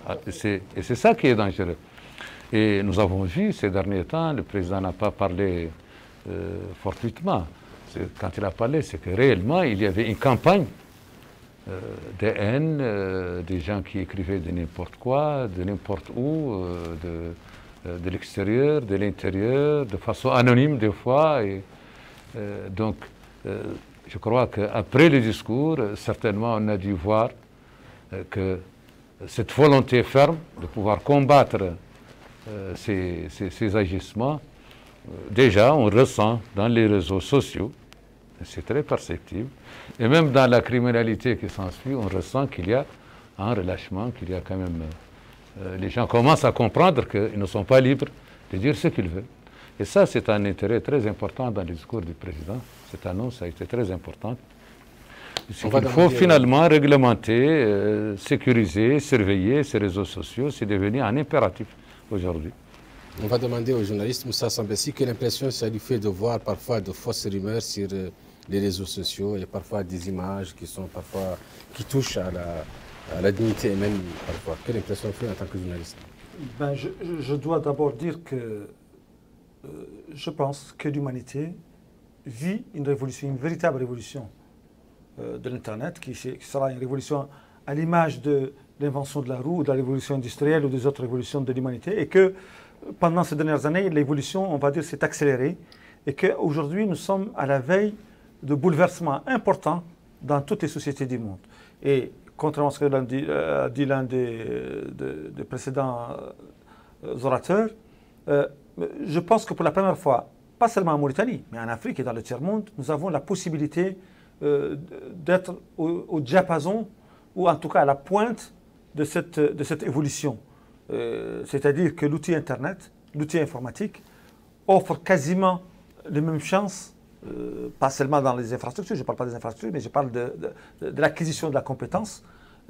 Et c'est ça qui est dangereux. Et nous avons vu ces derniers temps, le président n'a pas parlé euh, fortuitement. Quand il a parlé, c'est que réellement, il y avait une campagne euh, de haine, euh, des gens qui écrivaient de n'importe quoi, de n'importe où, euh, de, euh, de l'extérieur, de l'intérieur, de façon anonyme des fois. Et, euh, donc, euh, je crois qu'après le discours, certainement, on a dû voir euh, que cette volonté ferme de pouvoir combattre Euh, ces, ces, ces agissements, euh, déjà on ressent dans les réseaux sociaux, c'est très perceptible, et même dans la criminalité qui s'ensuit, on ressent qu'il y a un relâchement, qu'il y a quand même... Euh, les gens commencent à comprendre qu'ils ne sont pas libres de dire ce qu'ils veulent. Et ça, c'est un intérêt très important dans le discours du président. Cette annonce a été très importante. Il faut finalement réglementer, euh, sécuriser, surveiller ces réseaux sociaux. C'est devenu un impératif aujourd'hui. On va demander au journaliste Moussa Sambessi quelle impression ça lui fait de voir parfois de fausses rumeurs sur euh, les réseaux sociaux et parfois des images qui sont parfois qui touchent à la, à la dignité humaine parfois. Quelle impression fait en tant que journaliste? Ben, je, je dois d'abord dire que euh, je pense que l'humanité vit une révolution, une véritable révolution euh, de l'Internet qui, qui sera une révolution à l'image de l'invention de la roue, de la révolution industrielle ou des autres révolutions de l'humanité, et que pendant ces dernières années, l'évolution, on va dire, s'est accélérée, et qu'aujourd'hui, nous sommes à la veille de bouleversements importants dans toutes les sociétés du monde. Et contrairement à ce qu'a dit, euh, dit l'un des, de, des précédents euh, orateurs, euh, je pense que pour la première fois, pas seulement en Mauritanie, mais en Afrique et dans le tiers-monde, nous avons la possibilité euh, d'être au, au diapason, ou en tout cas à la pointe de cette, de cette évolution. Euh, C'est-à-dire que l'outil Internet, l'outil informatique, offre quasiment les mêmes chances, euh, pas seulement dans les infrastructures, je ne parle pas des infrastructures, mais je parle de, de, de l'acquisition de la compétence.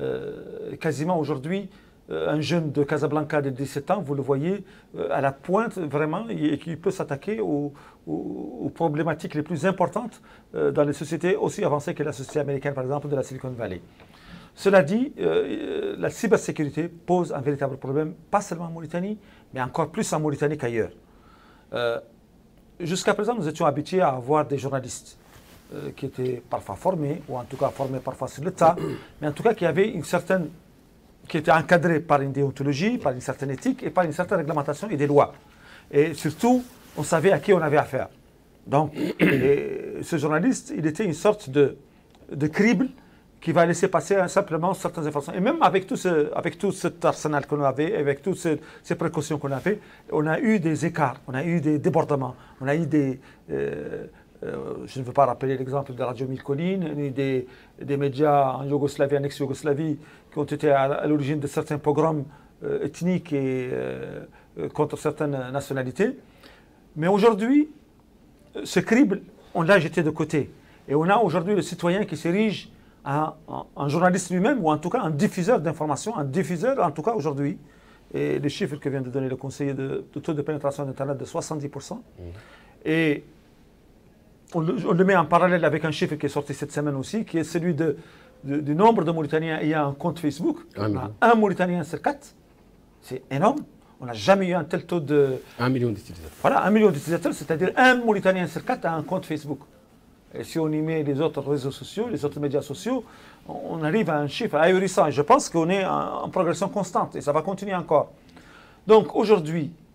Euh, quasiment aujourd'hui, euh, un jeune de Casablanca de dix-sept ans, vous le voyez, euh, à la pointe vraiment, et qui peut s'attaquer aux, aux, aux problématiques les plus importantes euh, dans les sociétés aussi avancées que la société américaine, par exemple, de la Silicon Valley. Cela dit, euh, la cybersécurité pose un véritable problème, pas seulement en Mauritanie, mais encore plus en Mauritanie qu'ailleurs. Euh, Jusqu'à présent, nous étions habitués à avoir des journalistes euh, qui étaient parfois formés, ou en tout cas formés parfois sur le tas, mais en tout cas qui avaient une certaine, qui étaient encadrés par une déontologie, par une certaine éthique et par une certaine réglementation et des lois. Et surtout, on savait à qui on avait affaire. Donc, et ce journaliste, il était une sorte de, de crible qui va laisser passer simplement certaines informations. Et même avec tout, ce, avec tout cet arsenal qu'on avait, avec toutes ces, ces précautions qu'on avait, on a eu des écarts, on a eu des débordements, on a eu des... Euh, euh, je ne veux pas rappeler l'exemple de Radio Mille Collines, ni des, des médias en Yougoslavie, en ex-Yougoslavie, qui ont été à, à l'origine de certains pogroms euh, ethniques et euh, contre certaines nationalités. Mais aujourd'hui, ce crible, on l'a jeté de côté. Et on a aujourd'hui le citoyen qui s'érige Un, un, un journaliste lui-même, ou en tout cas un diffuseur d'informations, un diffuseur en tout cas aujourd'hui, et les chiffres que vient de donner le conseiller de, de taux de pénétration d'Internet de soixante-dix pour cent, mmh. et on le, on le met en parallèle avec un chiffre qui est sorti cette semaine aussi, qui est celui de, de, du nombre de Mauritaniens ayant un compte Facebook. Ah, on a un Mauritanien sur quatre, c'est énorme, on n'a jamais eu un tel taux de... Un million d'utilisateurs. Voilà, un million d'utilisateurs, c'est-à-dire un Mauritanien sur quatre a un compte Facebook. Et si on y met les autres réseaux sociaux, les autres médias sociaux, on arrive à un chiffre ahurissant. Et je pense qu'on est en, en progression constante et ça va continuer encore. Donc aujourd'hui,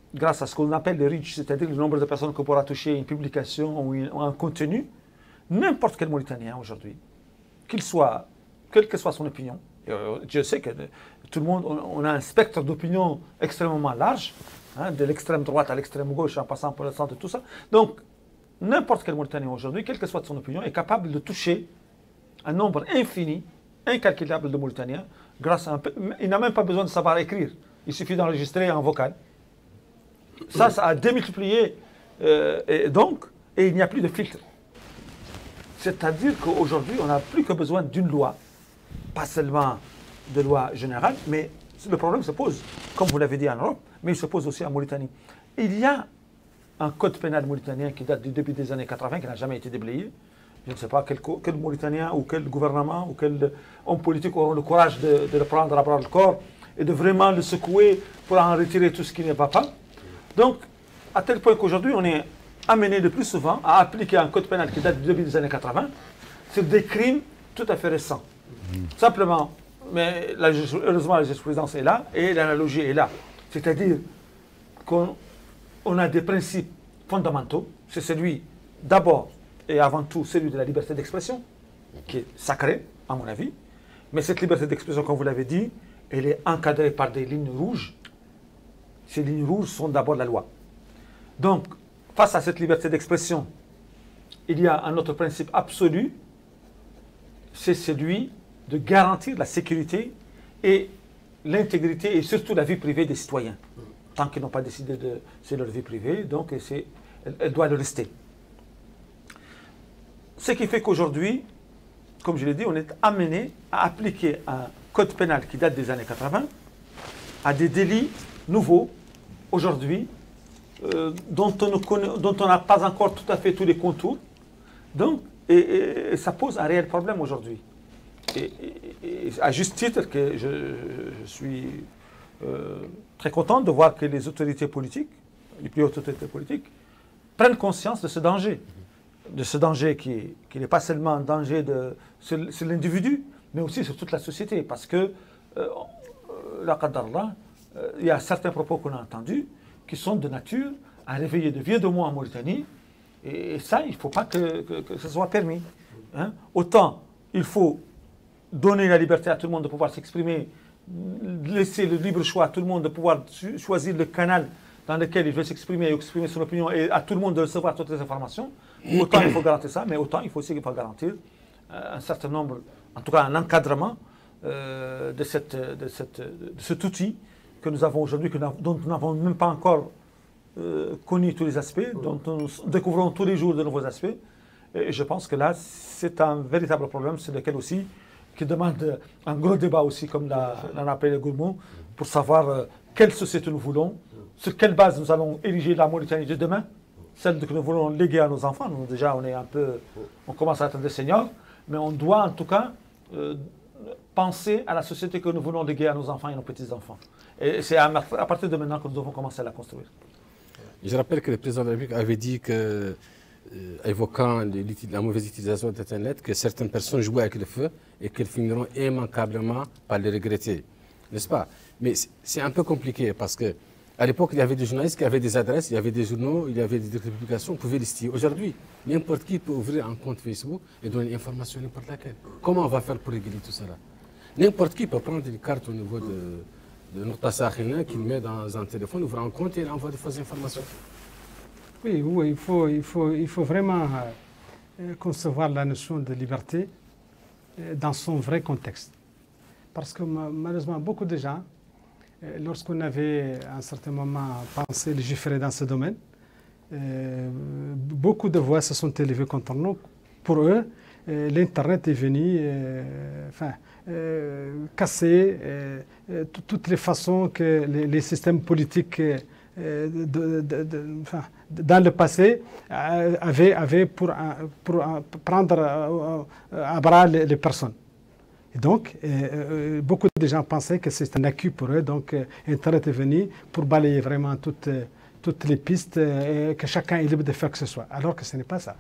grâce à ce qu'on appelle le reach, c'est-à-dire le nombre de personnes qu'on pourra toucher une publication ou, une, ou un contenu, n'importe quel Mauritanien aujourd'hui, qu'il soit, quelle que soit son opinion, et je sais que tout le monde, on, on a un spectre d'opinion extrêmement large, hein, de l'extrême droite à l'extrême gauche, en passant par le centre, tout ça. Donc, n'importe quel Mauritanien aujourd'hui, quelle que soit son opinion, est capable de toucher un nombre infini, incalculable de Mauritaniens, grâce à un peu, il n'a même pas besoin de savoir écrire. Il suffit d'enregistrer en vocal. Ça, ça a démultiplié, euh, et donc, et il n'y a plus de filtre. C'est-à-dire qu'aujourd'hui, on n'a plus que besoin d'une loi, pas seulement de loi générale, mais le problème se pose, comme vous l'avez dit en Europe, mais il se pose aussi en Mauritanie. Il y a un code pénal mauritanien qui date du début des années quatre-vingt, qui n'a jamais été déblayé. Je ne sais pas quel, quel Mauritanien ou quel gouvernement ou quel homme politique auront le courage de, de le prendre à bras le corps et de vraiment le secouer pour en retirer tout ce qui ne va pas. Donc, à tel point qu'aujourd'hui, on est amené le plus souvent à appliquer un code pénal qui date du début des années quatre-vingt sur des crimes tout à fait récents. Mmh. Simplement, mais la, heureusement, la jurisprudence est là et l'analogie est là. C'est-à-dire qu'on on a des principes fondamentaux. C'est celui, d'abord et avant tout, celui de la liberté d'expression, qui est sacré, à mon avis. Mais cette liberté d'expression, comme vous l'avez dit, elle est encadrée par des lignes rouges. Ces lignes rouges sont d'abord la loi. Donc, face à cette liberté d'expression, il y a un autre principe absolu, c'est celui de garantir la sécurité et l'intégrité et surtout la vie privée des citoyens. Tant qu'ils n'ont pas décidé de... c'est leur vie privée, donc c'est, elle, elle doit le rester. Ce qui fait qu'aujourd'hui, comme je l'ai dit, on est amené à appliquer un code pénal qui date des années quatre-vingt à des délits nouveaux, aujourd'hui, euh, dont on n'a pas encore tout à fait tous les contours. Donc, et, et, et ça pose un réel problème aujourd'hui. Et, et, et à juste titre que je, je suis euh, très content de voir que les autorités politiques, les plus hautes autorités politiques, prennent conscience de ce danger. De ce danger qui, qui n'est pas seulement un danger de, sur, sur l'individu, mais aussi sur toute la société. Parce que, euh, la qadarlah, euh, il y a certains propos qu'on a entendus qui sont de nature à réveiller de vieux de moi en Mauritanie. Et, et ça, il ne faut pas que, que, que ce soit permis. Hein? Autant il faut donner la liberté à tout le monde de pouvoir s'exprimer, laisser le libre choix à tout le monde de pouvoir choisir le canal dans lequel il veut s'exprimer, exprimer son opinion et à tout le monde de recevoir toutes les informations. Autant il faut garantir ça, mais autant il faut aussi garantir euh, un certain nombre, en tout cas un encadrement euh, de, cette, de, cette, de cet outil que nous avons aujourd'hui, dont nous n'avons même pas encore euh, connu tous les aspects, dont nous découvrons tous les jours de nouveaux aspects. Et je pense que là, c'est un véritable problème sur lequel aussi, qui demande un gros débat aussi, comme l'a appelé Gourmou, pour savoir euh, quelle société nous voulons, sur quelle base nous allons ériger la Mauritanie de demain, celle que nous voulons léguer à nos enfants. Nous, déjà, on est un peu, on commence à être des seniors, mais on doit en tout cas euh, penser à la société que nous voulons léguer à nos enfants et nos petits-enfants. Et c'est à, à partir de maintenant que nous devons commencer à la construire. Je rappelle que le président de la République avait dit que, euh, évoquant la mauvaise utilisation d'Internet, que certaines personnes jouaient avec le feu et qu'elles finiront immanquablement par le regretter. N'est-ce pas? Mais c'est un peu compliqué parce que à l'époque, il y avait des journalistes qui avaient des adresses, il y avait des journaux, il y avait des publications, on pouvait les citer. Aujourd'hui, n'importe qui peut ouvrir un compte Facebook et donner une information n'importe laquelle. Comment on va faire pour réguler tout cela? N'importe qui peut prendre une carte au niveau de, de notre Tassahina qu'il met dans un téléphone, ouvre un compte et il envoie des fausses informations. Oui, oui, il faut, il faut, il faut vraiment euh, concevoir la notion de liberté euh, dans son vrai contexte. Parce que malheureusement, beaucoup de gens, lorsqu'on avait à un certain moment pensé légiférer dans ce domaine, euh, beaucoup de voix se sont élevées contre nous. Pour eux, euh, l'Internet est venu euh, enfin, euh, casser euh, toutes les façons que les, les systèmes politiques euh, de, de, de, enfin, dans le passé euh, avaient, avaient pour, pour prendre à bras les, les personnes. Et donc, euh, beaucoup de gens pensaient que c'est un acquis pour eux. Donc, euh, Internet est venu pour balayer vraiment toutes, euh, toutes les pistes euh, et que chacun est libre de faire que ce soit. Alors que ce n'est pas ça.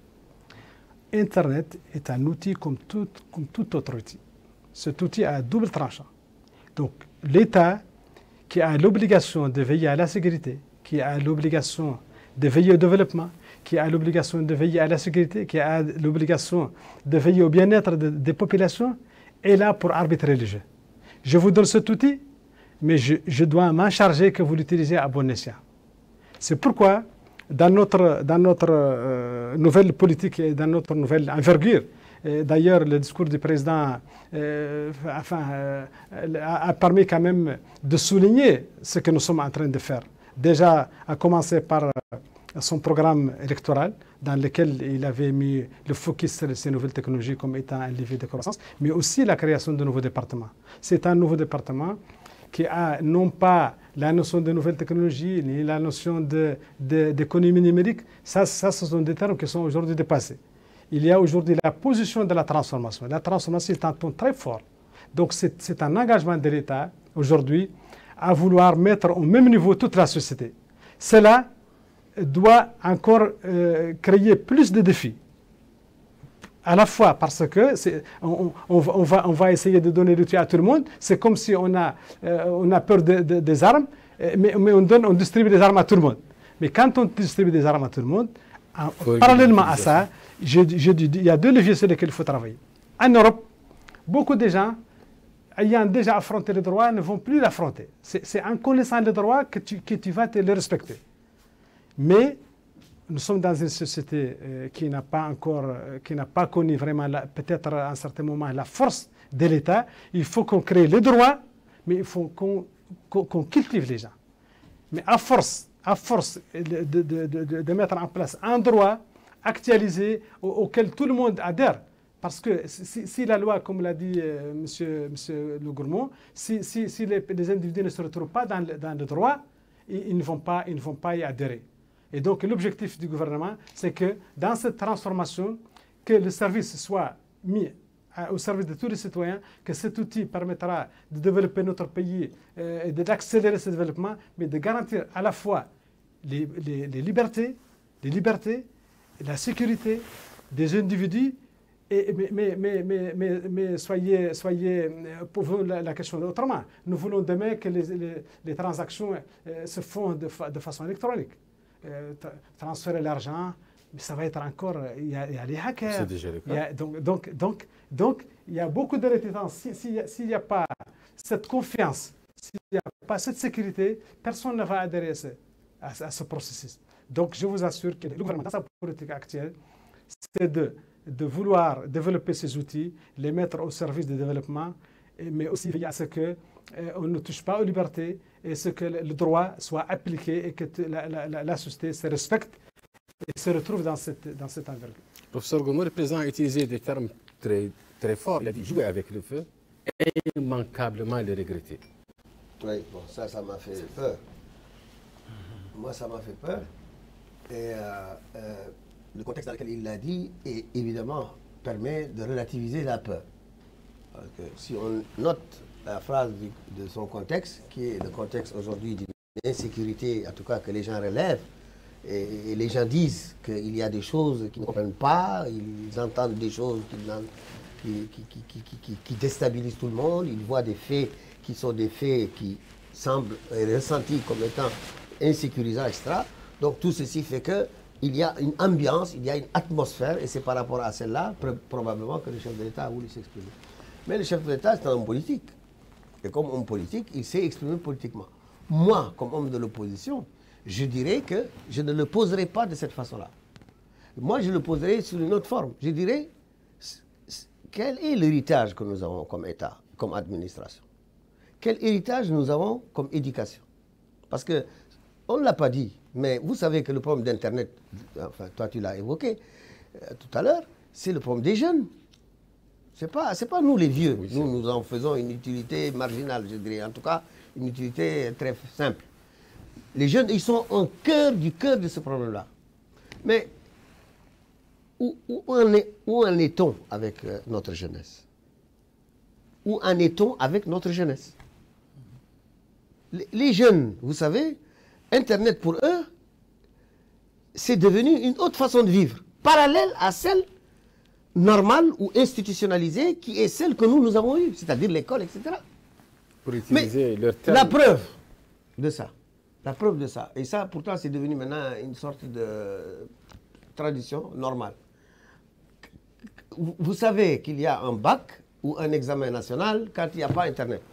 Internet est un outil comme tout, comme tout autre outil. Cet outil a un double tranchant. Donc, l'État qui a l'obligation de veiller à la sécurité, qui a l'obligation de veiller au développement, qui a l'obligation de veiller à la sécurité, qui a l'obligation de veiller au bien-être de, des populations, est là pour arbitrer le jeu. Je vous donne cet outil, mais je, je dois m'en charger que vous l'utilisez à bon escient. C'est pourquoi, dans notre, dans notre euh, nouvelle politique et dans notre nouvelle envergure, d'ailleurs, le discours du président euh, enfin, euh, a, a permis quand même de souligner ce que nous sommes en train de faire. Déjà, à commencer par euh, son programme électoral, dans lequel il avait mis le focus sur ces nouvelles technologies comme étant un levier de croissance, mais aussi la création de nouveaux départements. C'est un nouveau département qui a non pas la notion de nouvelles technologies, ni la notion d'économie de, de, numérique. Ça, ça, ce sont des termes qui sont aujourd'hui dépassés. Il y a aujourd'hui la position de la transformation. La transformation est un ton très fort. Donc c'est un engagement de l'État aujourd'hui à vouloir mettre au même niveau toute la société. Cela doit encore euh, créer plus de défis. À la fois parce que on, on, on, va, on va essayer de donner l'outil à tout le monde. C'est comme si on a, euh, on a peur de, de, des armes, mais, mais on, donne, on distribue des armes à tout le monde. Mais quand on distribue des armes à tout le monde, en, parallèlement à ça, je, je, il y a deux leviers sur lesquels il faut travailler. En Europe, beaucoup de gens ayant déjà affronté le droit ne vont plus l'affronter. C'est en connaissant le droit que tu, que tu vas te le respecter. Mais nous sommes dans une société euh, qui n'a pas encore, euh, qui n'a pas connu vraiment, peut-être à un certain moment, la force de l'État. Il faut qu'on crée les droits, mais il faut qu'on qu'on, qu'on cultive les gens. Mais à force, à force de, de, de, de, de mettre en place un droit actualisé au, auquel tout le monde adhère, parce que si, si la loi, comme l'a dit euh, monsieur, monsieur Le Gourmand, si, si, si les, les individus ne se retrouvent pas dans le, dans le droit, ils, ils, ne vont pas, ils ne vont pas y adhérer. Et donc l'objectif du gouvernement, c'est que dans cette transformation, que le service soit mis à, au service de tous les citoyens, que cet outil permettra de développer notre pays euh, et d'accélérer ce développement, mais de garantir à la fois les, les, les libertés, les libertés, la sécurité des individus. Et, mais, mais, mais, mais, mais, mais soyez, soyez posons la, la question autrement. Nous voulons demain que les, les, les transactions euh, se font de, fa, de façon électronique. Euh, transférer l'argent, mais ça va être encore, il y a, il y a les hackers. C'est déjà le cas. Il y a, donc, donc, donc, donc, il y a beaucoup de réticence. S'il si, si n'y a pas cette confiance, s'il n'y a pas cette sécurité, personne ne va adhérer à ce, à, à ce processus. Donc, je vous assure que le gouvernement, dans sa politique actuelle, c'est de, de vouloir développer ces outils, les mettre au service du développement, mais aussi veiller à ce que Euh, on ne touche pas aux libertés et ce que le droit soit appliqué et que la, la, la société se respecte et se retrouve dans cette, dans cette envergure. Professeur Gourmand, le président a utilisé des termes très, très forts. Il a dit jouer avec le feu et immanquablement le regretter. Oui, bon, ça, ça m'a fait peur. Moi, ça m'a fait peur. Et euh, euh, le contexte dans lequel il l'a dit, et, évidemment, permet de relativiser la peur. Parce que si on note la phrase du, de son contexte, qui est le contexte aujourd'hui d'une insécurité, en tout cas que les gens relèvent, et, et les gens disent qu'il y a des choses qu'ils ne comprennent pas, ils entendent des choses qui, qui, qui, qui, qui, qui, qui déstabilisent tout le monde, ils voient des faits qui sont des faits qui semblent ressentis comme étant insécurisants, et cetera. Donc tout ceci fait qu'il y a une ambiance, il y a une atmosphère, et c'est par rapport à celle-là, probablement, que le chef de l'État a voulu s'exprimer. Mais le chef de l'État, c'est un homme politique. Et comme homme politique, il s'est exprimé politiquement. Moi, comme homme de l'opposition, je dirais que je ne le poserai pas de cette façon-là. Moi, je le poserai sous une autre forme. Je dirais, quel est l'héritage que nous avons comme État, comme administration? Quel héritage nous avons comme éducation? Parce que, on ne l'a pas dit, mais vous savez que le problème d'Internet, enfin, toi tu l'as évoqué euh, tout à l'heure, c'est le problème des jeunes. Ce n'est pas, c'est pas nous les vieux. Oui, nous, nous en faisons une utilité marginale, je dirais. En tout cas, une utilité très simple. Les jeunes, ils sont au cœur du cœur de ce problème-là. Mais où, où en est, où en est-on avec euh, notre jeunesse? Où en est-on avec notre jeunesse? les, les jeunes, vous savez, Internet pour eux, c'est devenu une autre façon de vivre, parallèle à celle normale ou institutionnalisée qui est celle que nous, nous avons eue, c'est-à-dire l'école, et cetera. Pour utiliser Mais leur terme. La preuve de ça, La preuve de ça. Et ça, pourtant, c'est devenu maintenant une sorte de tradition normale. Vous savez qu'il y a un bac ou un examen national quand il n'y a pas Internet.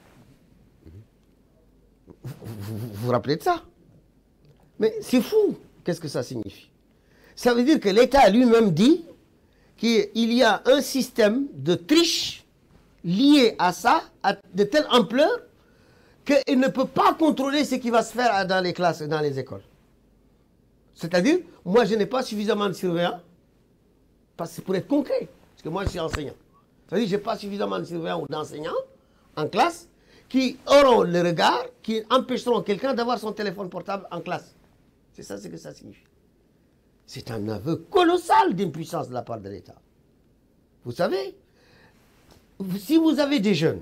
Vous vous, vous vous rappelez de ça? Mais c'est fou. Qu'est-ce que ça signifie? Ça veut dire que l'État lui-même dit qu'il y a un système de triche lié à ça, à de telle ampleur, qu'il ne peut pas contrôler ce qui va se faire dans les classes et dans les écoles. C'est-à-dire, moi, je n'ai pas suffisamment de surveillants, parce que c'est pour être concret, parce que moi, je suis enseignant. C'est-à-dire, je n'ai pas suffisamment de surveillants ou d'enseignants en classe qui auront le regard, qui empêcheront quelqu'un d'avoir son téléphone portable en classe. C'est ça ce que ça signifie. C'est un aveu colossal d'impuissance de la part de l'État. Vous savez, si vous avez des jeunes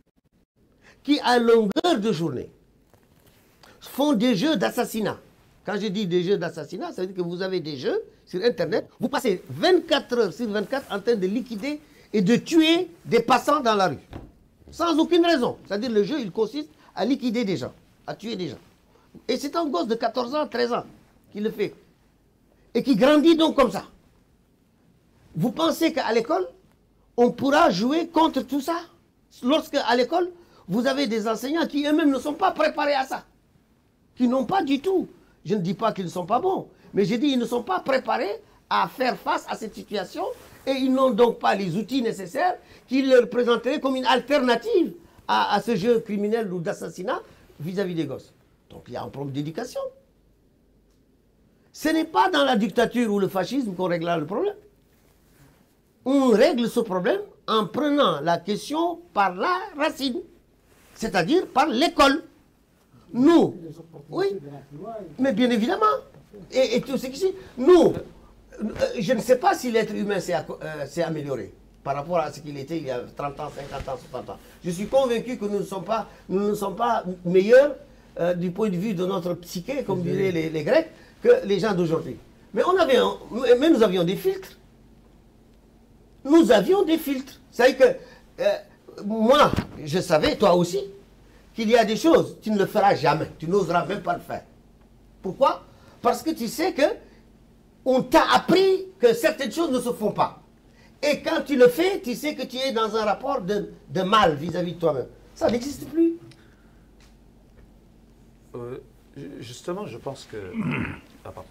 qui, à longueur de journée, font des jeux d'assassinat. Quand je dis des jeux d'assassinat, ça veut dire que vous avez des jeux sur Internet, vous passez vingt-quatre heures sur vingt-quatre en train de liquider et de tuer des passants dans la rue. Sans aucune raison. C'est-à-dire le jeu, il consiste à liquider des gens, à tuer des gens. Et c'est un gosse de quatorze ans, treize ans qui le fait. Et qui grandit donc comme ça. Vous pensez qu'à l'école, on pourra jouer contre tout ça? Lorsque, à l'école, vous avez des enseignants qui eux-mêmes ne sont pas préparés à ça. Qui n'ont pas du tout. Je ne dis pas qu'ils ne sont pas bons. Mais je dis qu'ils ne sont pas préparés à faire face à cette situation. Et ils n'ont donc pas les outils nécessaires qui leur présenteraient comme une alternative à, à ce jeu criminel ou d'assassinat vis-à-vis des gosses. Donc il y a un problème d'éducation. Ce n'est pas dans la dictature ou le fascisme qu'on réglera le problème. On règle ce problème en prenant la question par la racine, c'est-à-dire par l'école. Nous, oui, mais bien évidemment, et, et tout ce qui nous, je ne sais pas si l'être humain s'est euh, amélioré par rapport à ce qu'il était il y a trente ans, cinquante ans, soixante ans. Je suis convaincu que nous ne sommes pas, nous ne sommes pas meilleurs euh, du point de vue de notre psyché, comme diraient les, les Grecs, que les gens d'aujourd'hui. Mais, on avait un, mais nous avions des filtres. Nous avions des filtres. C'est-à-dire que euh, moi, je savais, toi aussi, qu'il y a des choses, tu ne le feras jamais. Tu n'oseras même pas le faire. Pourquoi? Parce que tu sais que on t'a appris que certaines choses ne se font pas. Et quand tu le fais, tu sais que tu es dans un rapport de, de mal vis-à-vis de toi-même. Ça n'existe plus. Euh, justement, je pense que... Ah, pardon.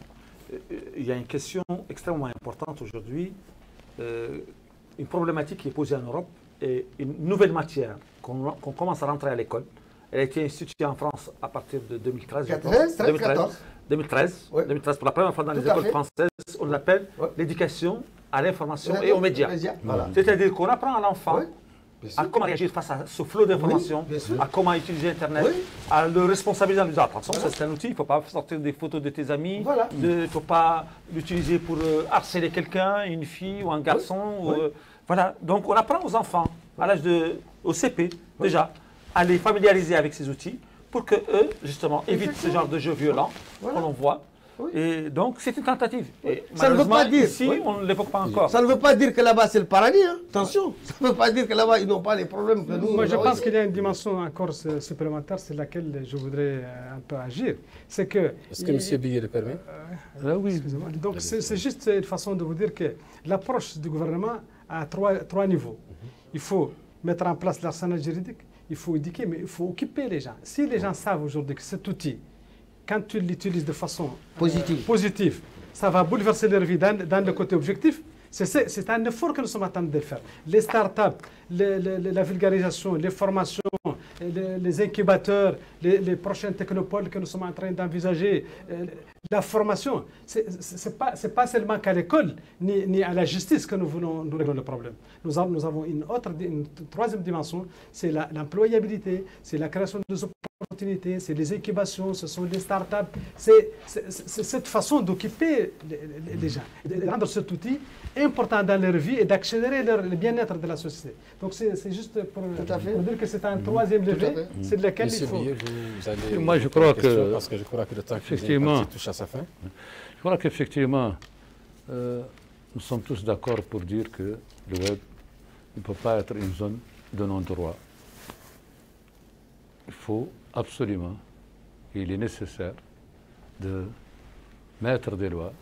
Il y a une question extrêmement importante aujourd'hui, euh, une problématique qui est posée en Europe et une nouvelle matière qu'on qu'on commence à rentrer à l'école. Elle a été instituée en France à partir de deux mille treize. quatorze, deux mille treize, deux mille treize, oui. deux mille treize, pour la première fois dans Tout les à écoles fait. françaises, on l'appelle Oui. l'éducation à l'information et aux médias. Voilà. C'est-à-dire qu'on apprend à l'enfant Oui. à comment réagir face à ce flot d'informations, Oui, bien sûr. à comment utiliser Internet, Oui. à le responsabiliser en disant attention, Voilà. c'est un outil, il ne faut pas sortir des photos de tes amis, Voilà. il ne faut pas l'utiliser pour euh, harceler quelqu'un, une fille ou un garçon. Oui. Ou, euh, voilà, donc on apprend aux enfants, à l'âge de, au C P déjà, à les familiariser avec ces outils pour que eux, justement, évitent ce genre de jeux violents Voilà. qu'on voit. Oui. Et donc, c'est une tentative. Et Ça ne veut pas malheureusement, dire- ici, oui. on ne l'évoque pas encore. Ça ne veut pas dire que là-bas c'est le paradis, hein. Attention. Ça ne veut pas dire que là-bas ils n'ont pas les problèmes que nous. Moi, nous je avons pense ici. qu'il y a une dimension encore su- supplémentaire sur laquelle je voudrais euh, un peu agir. C'est que. Est-ce que M. Billet le permet? Ah oui. Excusez-moi. Donc, c'est c'est juste une façon de vous dire que l'approche du gouvernement a trois, trois niveaux. Il faut mettre en place l'arsenal juridique, il faut éduquer, mais il faut occuper les gens. Si les gens savent aujourd'hui que cet outil, quand tu l'utilises de façon euh, Positive. positive, ça va bouleverser leur vie dans, dans le côté objectif, c'est- c'est c'est un effort que nous sommes en train de faire. Les start-up, les- les- la vulgarisation, les formations, les, les incubateurs, les, les prochains technopoles que nous sommes en train d'envisager, euh, la formation, ce n'est pas, c'est pas seulement qu'à l'école ni, ni à la justice que nous voulons nous régler le problème. Nous avons, nous avons une autre, une troisième dimension, c'est la- l'employabilité, c'est la création de opportunités, c'est les incubations, ce sont les start-up, c'est c'est- c'est cette façon d'occuper les, les- les gens, et de rendre cet outil important dans leur vie et d'accélérer leur- le bien-être de la société. Donc c'est c'est juste pour, Tout à fait. pour dire que c'est un troisième Tout à levier, fait. c'est lequel il Monsieur faut... Billet, vous, vous allez. Moi, je poser crois une question que- Parce que je crois que le temps qui Effectivement. touche à sa fin. Je crois qu'effectivement, euh, nous sommes tous d'accord pour dire que le web ne peut pas être une zone de non-droit. Il faut absolument qu'il est nécessaire de mettre des lois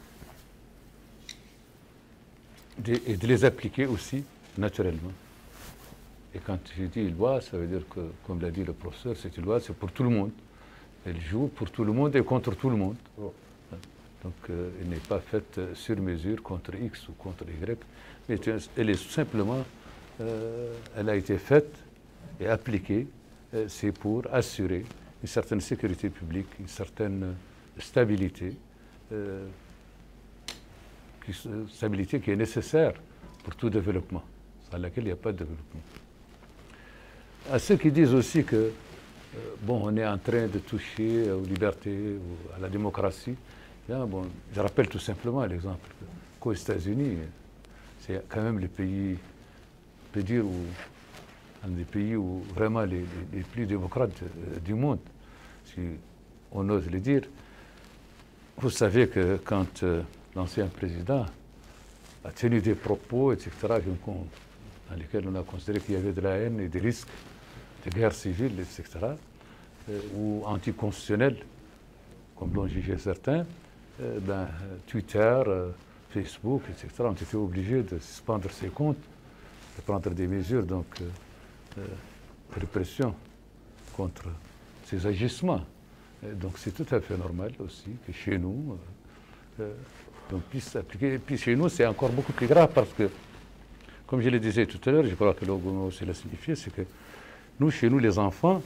et de les appliquer aussi naturellement. Et quand je dis loi, ça veut dire que, comme l'a dit le professeur, c'est une loi, c'est pour tout le monde. Elle joue pour tout le monde et contre tout le monde. Oh. Donc, euh, elle n'est pas faite sur mesure contre X ou contre Y, mais elle est simplement, euh, elle a été faite et appliquée, euh, c'est pour assurer une certaine sécurité publique, une certaine stabilité, euh, qui, stabilité qui est nécessaire pour tout développement, sans laquelle il n'y a pas de développement. À ceux qui disent aussi que, euh, bon, on est en train de toucher aux libertés, à la démocratie, bien, bon, je rappelle tout simplement l'exemple qu'aux États-Unis, c'est quand même le pays, on peut dire, où, un des pays où vraiment les, les, les plus démocrates euh, du monde, si on ose le dire. Vous savez que quand euh, l'ancien président a tenu des propos, et cetera, dans lesquels on a considéré qu'il y avait de la haine et des risques de guerre civile, et cetera, euh, ou anticonstitutionnels, comme l'ont jugé certains, euh, ben, Twitter, euh, Facebook, et cetera, ont été obligés de suspendre ses comptes, de prendre des mesures donc, euh, euh, de répression contre ces agissements. Et donc c'est tout à fait normal aussi que chez nous, euh, on puisse s'appliquer. Et puis chez nous, c'est encore beaucoup plus grave parce que, comme je le disais tout à l'heure, je crois que Logo aussi l'a signifié, c'est que nous, chez nous, les enfants,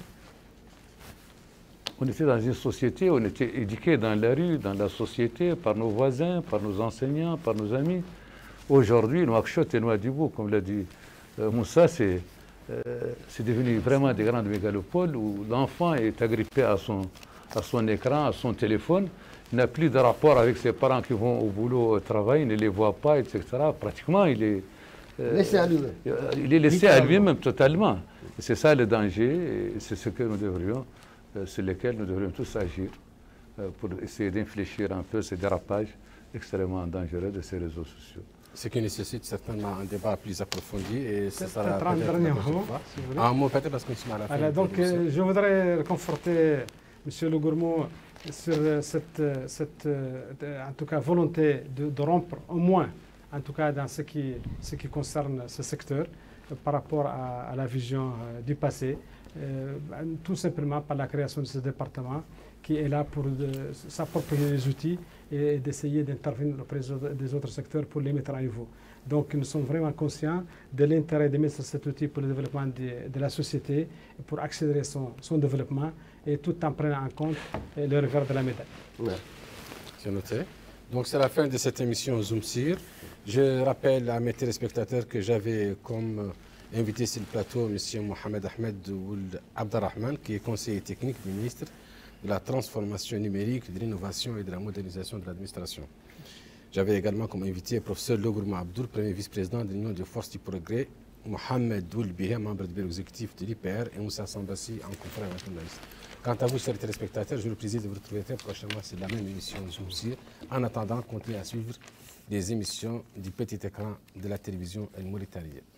on était dans une société, on était éduqués dans la rue, dans la société, par nos voisins, par nos enseignants, par nos amis. Aujourd'hui, Nouakchott et Nouadhibou, comme l'a dit euh, Moussa, c'est euh, devenu vraiment des grandes mégalopoles où l'enfant est agrippé à son, à son écran, à son téléphone. Il n'a plus de rapport avec ses parents qui vont au boulot, au travail, il ne les voit pas, et cetera. Pratiquement, il est... Euh, laissé à lui-même. Il est laissé à lui-même totalement. C'est ça le danger, et c'est ce que nous devrions, euh, sur lesquels nous devrions tous agir euh, pour essayer d'infléchir un peu ces dérapages extrêmement dangereux de ces réseaux sociaux. Ce qui nécessite certainement un débat plus approfondi et ce sera peut-être un dernier mot, si vous voulez. Un mot peut-être parce qu'on se met à la fin. Alors, donc, euh, je voudrais conforter M. Le Gourmand sur cette, cette en tout cas, volonté de, de rompre au moins, en tout cas dans ce qui, ce qui concerne ce secteur, euh, par rapport à, à la vision euh, du passé, euh, tout simplement par la création de ce département qui est là pour de, s'approprier les outils et d'essayer d'intervenir auprès des autres secteurs pour les mettre à niveau. Donc nous sommes vraiment conscients de l'intérêt de mettre cet outil pour le développement de, de la société, pour accélérer son, son développement et tout en prenant en compte le revers de la médaille. Ouais. C'est noté. Donc c'est la fin de cette émission Zoom Sir. Je rappelle à mes téléspectateurs que j'avais comme invité sur le plateau M. Mohamed Ahmed Ould Abderrahman, qui est conseiller technique du ministre de la transformation numérique, de l'innovation et de la modernisation de l'administration. J'avais également comme invité le professeur Logourma Abdoul, premier vice-président de l'Union des forces du progrès, Mohamed Ould Biha, membre du bureau exécutif de l'I P R, et Moussa Sambassi, en conférence avec journaliste. Quant à vous, chers téléspectateurs, je vous plaisir de vous retrouver très prochainement sur la même émission Zoom Sir. En attendant, continuez à suivre les émissions du petit écran de la télévision El Mauritanie.